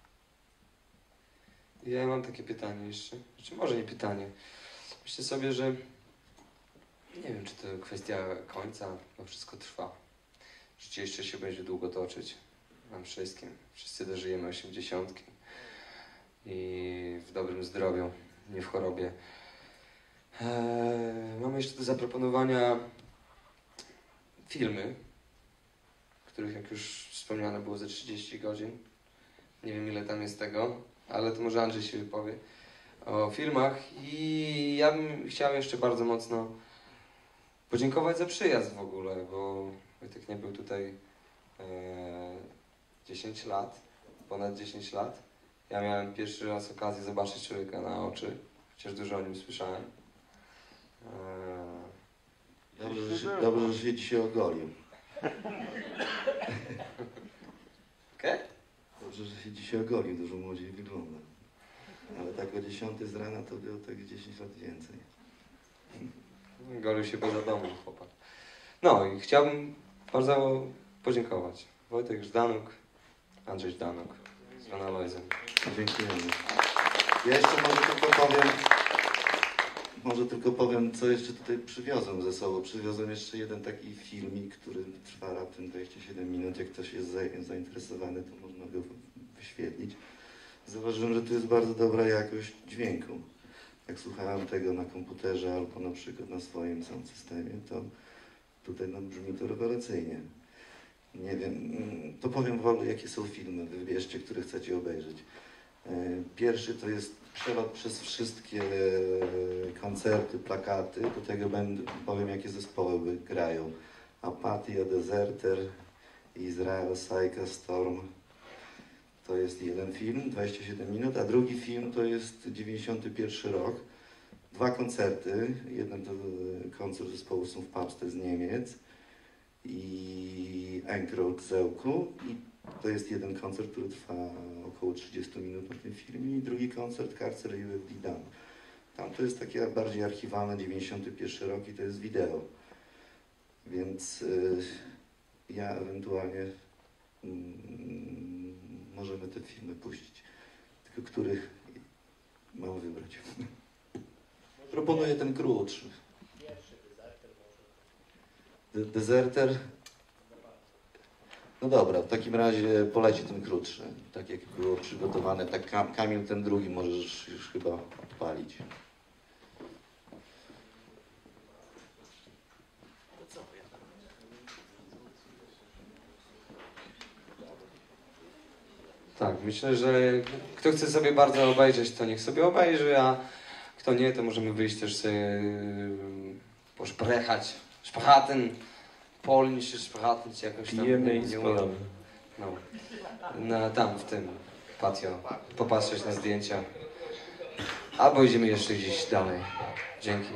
Ja mam takie pytanie jeszcze, znaczy może nie pytanie. Myślę sobie, że nie wiem, czy to kwestia końca, bo wszystko trwa. Życie jeszcze się będzie długo toczyć. Nam wszystkim. Wszyscy dożyjemy osiemdziesiątki. I w dobrym zdrowiu, nie w chorobie. Eee, mamy jeszcze do zaproponowania filmy, których jak już wspomniano było ze trzydzieści godzin. Nie wiem ile tam jest tego, ale to może Andrzej się wypowie o filmach. I ja bym chciał jeszcze bardzo mocno podziękować za przyjazd w ogóle, bo Wojtek nie był tutaj e, dziesięć lat, ponad dziesięć lat. Ja miałem pierwszy raz okazję zobaczyć człowieka na oczy, chociaż dużo o nim słyszałem. E, dobrze, że się, dobrze, że się dzisiaj ogolił. Okay? Dobrze, że się dzisiaj ogolił, dużo młodziej wygląda. Ale tak o dziesiątej z rana to było tak dziesięć lat więcej. Golił się poza domem, chłopak. No i chciałbym bardzo podziękować. Wojtek Żdanuk, Andrzej Żdanuk z Van Aloisem. Dziękujemy. Ja jeszcze może tylko powiem, może tylko powiem, co jeszcze tutaj przywiozłem ze sobą. Przywiozłem jeszcze jeden taki filmik, który trwa raptem dwadzieścia siedem minut. Jak ktoś jest zainteresowany, to można go wyświetlić. Zauważyłem, że tu jest bardzo dobra jakość dźwięku. Jak słuchałem tego na komputerze albo na przykład na swoim sound systemie, to tutaj no, brzmi to rewelacyjnie. nie wiem, to powiem w ogóle, jakie są filmy, wybierzcie, które chcecie obejrzeć. Pierwszy to jest przelot przez wszystkie koncerty, plakaty, do tego będę, powiem, jakie zespoły grają. Apatia, Deserter, Izrael, Psycha, Storm. To jest jeden film, dwadzieścia siedem minut, a drugi film to jest dziewięćdziesiąty pierwszy rok. Dwa koncerty. Jeden to koncert zespołu Są w Papste z Niemiec i Enkrot z Zełku. I to jest jeden koncert, który trwa około trzydzieści minut na tym filmie. I drugi koncert Karcer i U F D Dam. Tam to jest takie bardziej archiwalne, dziewięćdziesiąty pierwszy rok i to jest wideo. Więc y, ja ewentualnie y, możemy te filmy puścić. Tylko których mam wybrać. Proponuję ten krótszy. De Deserter. No dobra, w takim razie poleci ten krótszy. Tak jak było przygotowane. Tak Kam Kamil ten drugi możesz już chyba odpalić. Tak, myślę, że kto chce sobie bardzo obejrzeć, to niech sobie obejrzy, a kto nie, to możemy wyjść też sobie poszprechać. Szpraten, polnisch, szpraten, czy jakoś tam. Pijemy i nie spalamy. No, na, tam w tym patio, popatrzeć na zdjęcia. Albo idziemy jeszcze gdzieś dalej. Dzięki.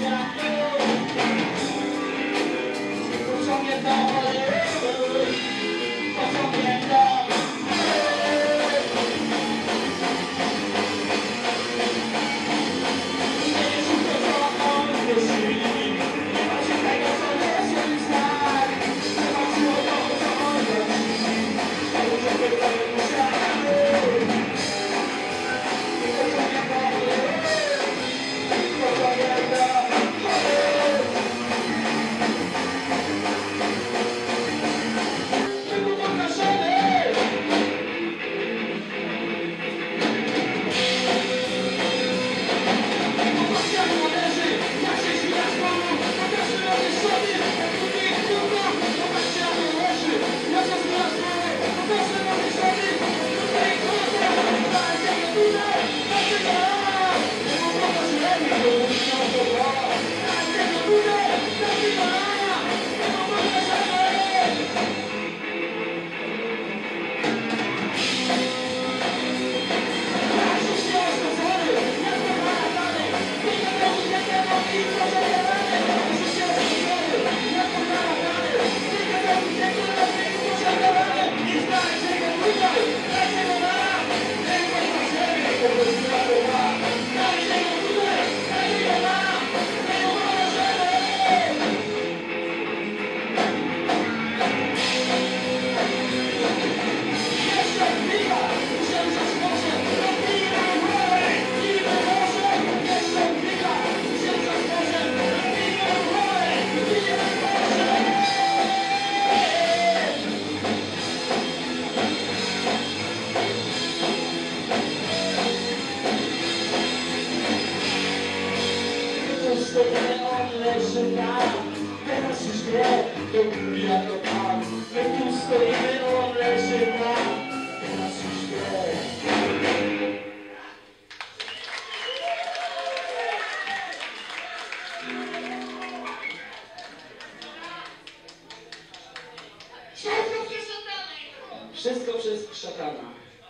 Wszystko przez szatana.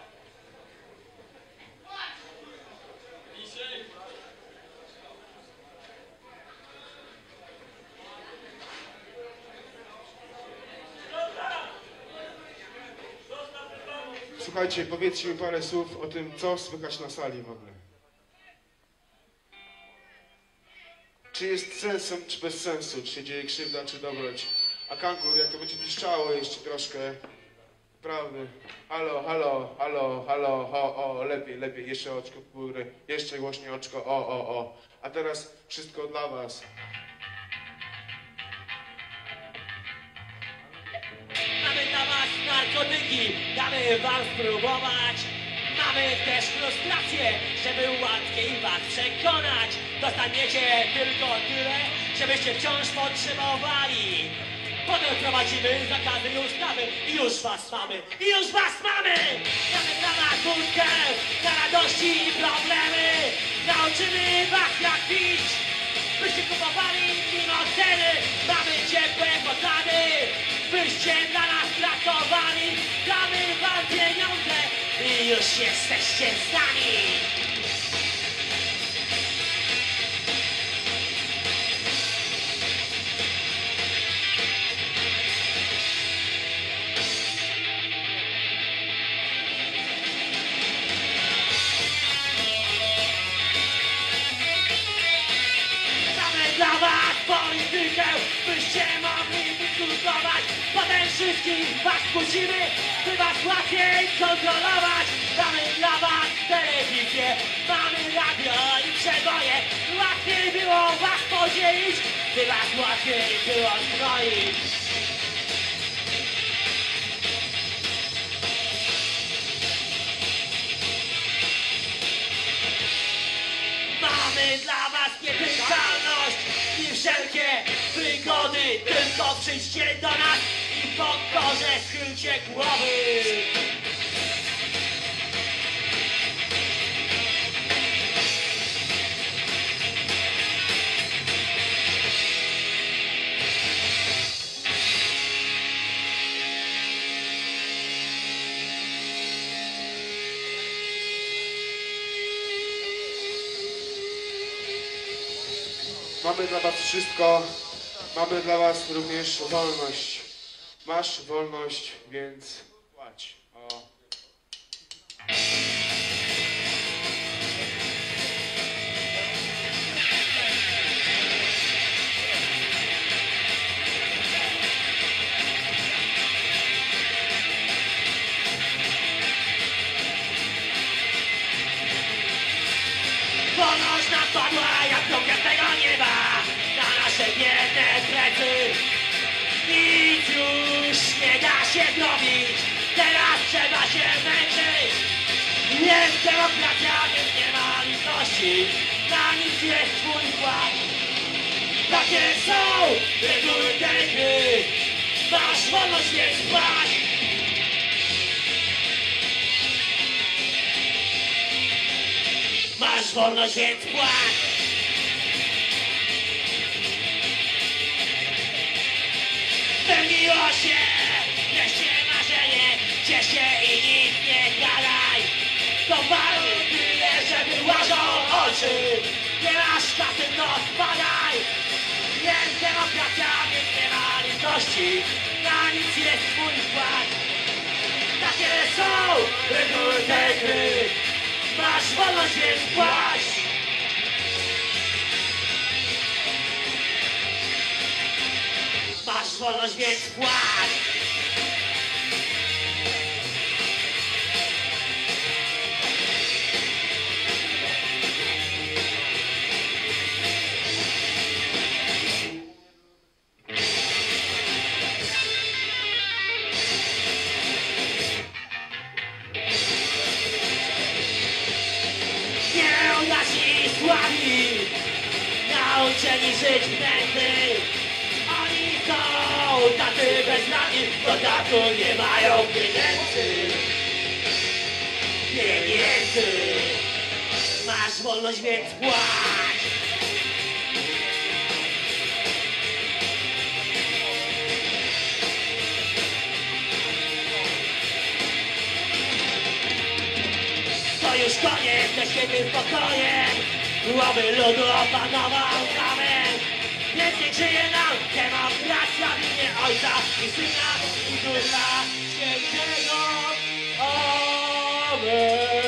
Słuchajcie, powiedzcie mi parę słów o tym, co słychać na sali w ogóle. Czy jest sensem, czy bez sensu, czy się dzieje krzywda, czy dobroć. A Kangur, jak to będzie piszczało jeszcze troszkę, prawdy. Halo, halo, halo, halo, o, o, lepiej, lepiej, jeszcze oczko w górę, jeszcze głośniej oczko, o, o, o. A teraz wszystko dla was. Mamy dla was narkotyki, damy wam spróbować. Mamy też frustrację, żeby łatwiej was przekonać. Dostaniecie tylko tyle, żebyście wciąż potrzebowali. Potem wprowadzimy zakazy i ustawy i już was mamy, i już was mamy! Mamy dla was wódkę, na radości i problemy. Nauczymy was jak pić, byście kupowali mimo ceny. Mamy ciepłe posady, byście dla nas pracowali. Damy wam pieniądze i już jesteście z nami. Dla was politykę, byście mogli dyskutować. Potem wszystkich was musimy, by was łatwiej kontrolować. Mamy dla was telewizję, mamy radio i przeboje. Łatwiej było was podzielić, by was łatwiej było zbroić. Mamy dla was nietykalność i wszelkie wygody. Tylko przyjdźcie do nas i w pokorze schylcie głowy. mamy dla was wszystko, mamy dla was również wolność. Masz wolność, więc płać. O. Wolność napadła jak promień tego nieba na nasze biedne plecy. Nic już nie da się zrobić, teraz trzeba się męczyć. Jest demokracja, więc nie ma litości, na nic jest twój wkład. Takie są reguły tej gry, masz wolność, więc płać. Masz wolność, więc płać. Spełniło się wreszcie marzenie, ciesz się i nic nie gadaj. To walny tyle, żeby łażą oczy, nie masz kasy, no spadaj. Jest demokracja, więc nie ma litości, na nic jest twój wkład. Takie są reguły tej gry, masz wolność, więc płać. Masz wolność, więc płać. Nieudaci słabi, nauczeni żyć prędzej. Oni są tacy beznani, w dodatku nie mają pieniędzy. Pieniędzy. Masz wolność, więc płać. To już koniec ze świetnym spokojem, głowy ludu opanował zamęt. Więc niech żyje nam demokracja w imię Ojca i Syna i Ducha Świętego. Amen.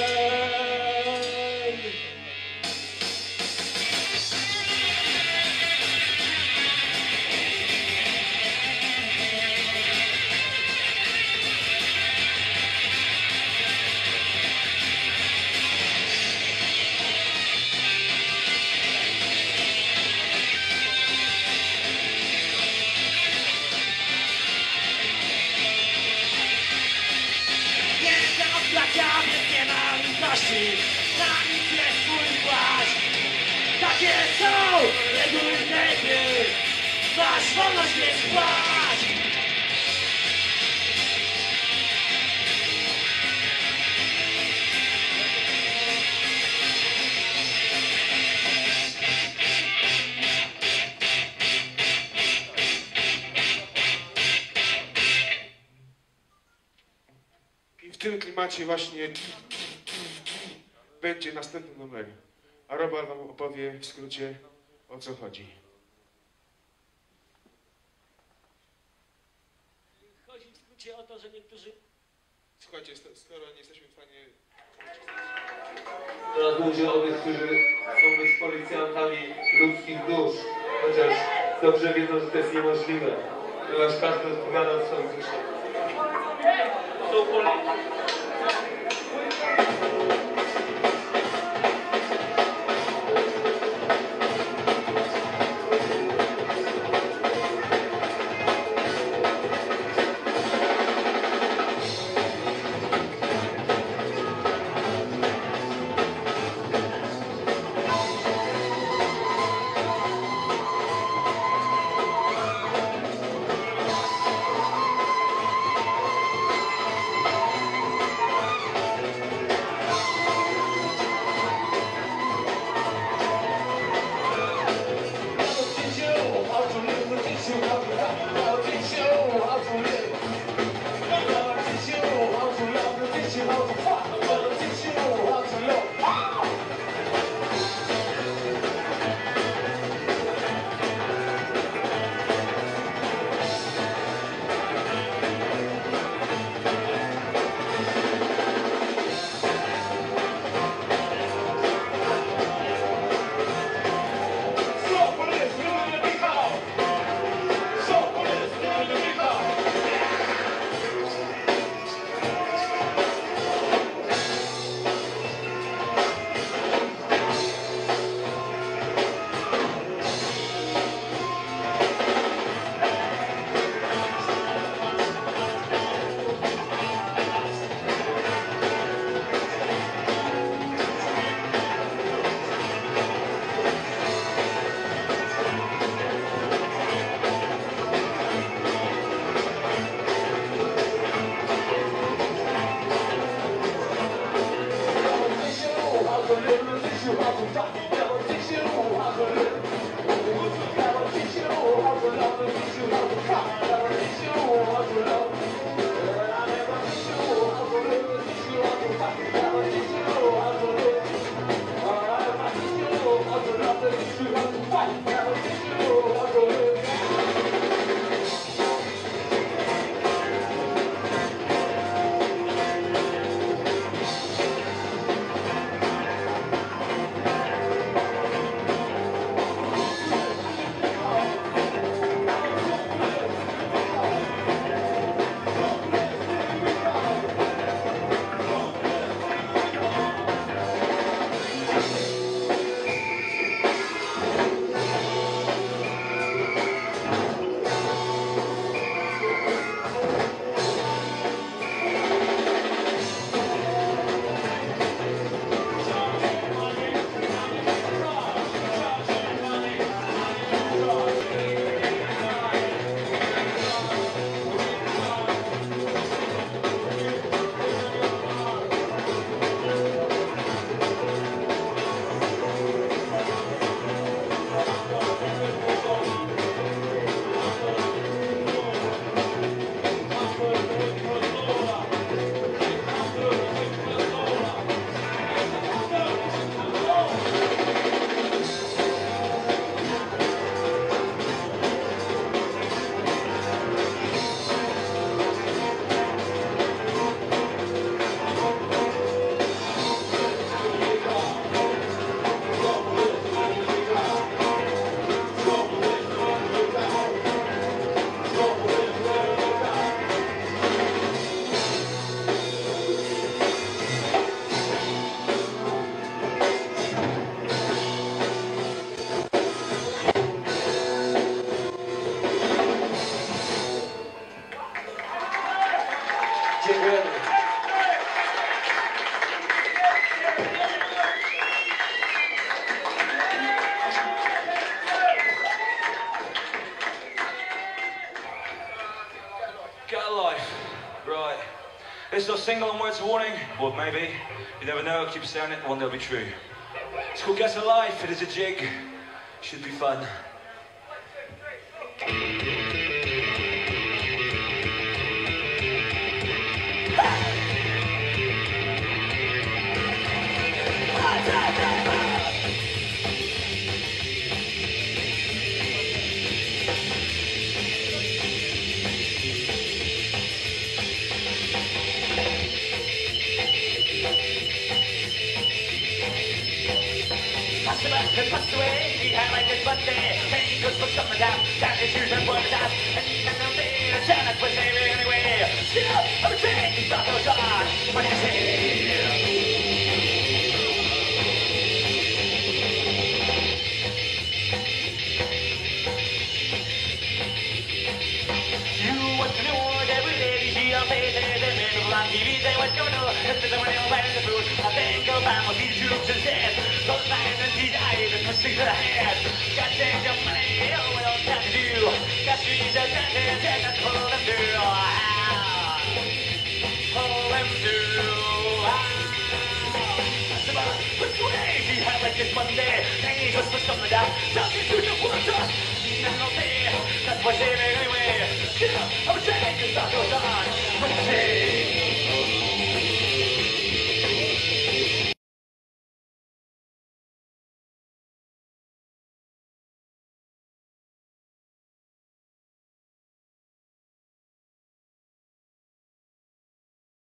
Na nic jest twój płać. Takie są reguły tej gry, masz wolność, więc płać. I w tym klimacie właśnie będzie następny numer, a Robert wam opowie w skrócie, o co chodzi. Chodzi w skrócie o to, że niektórzy... Słuchajcie, skoro nie jesteśmy w stanie... Teraz będzie o tych, którzy chcą być policjantami ludzkich dusz, chociaż dobrze wiedzą, że to jest niemożliwe, ponieważ każdy odpowiada za swoją duszę. Są policjanci. Dziękujemy. Get a life. Right. It's a single and words of warning. Well, maybe. You never know. Keep saying it. One day it'll be true. It's called Get a Life. It is a jig. Should be fun. And passed away, he had like this one day. He goes for summer down, down his shoes and put it out. And he can only return us with him anyway. Still, I'm saying he's not those on. What is he? You want to know what every day you see your faces and people on T V say what's going on. If there's someone else biting the food, I think I'll find what these troops instead. Those lines and these eyes and pushing to the head. Got to take your money, oh well, time to do. Got to use the chances and not pull them through. Ah, pull them through. Ah, what's the way he had like this Monday? And he was for something down. Talking to the world, and I'll say that's what's in anyway. I'm saying this stuff goes on. What's it?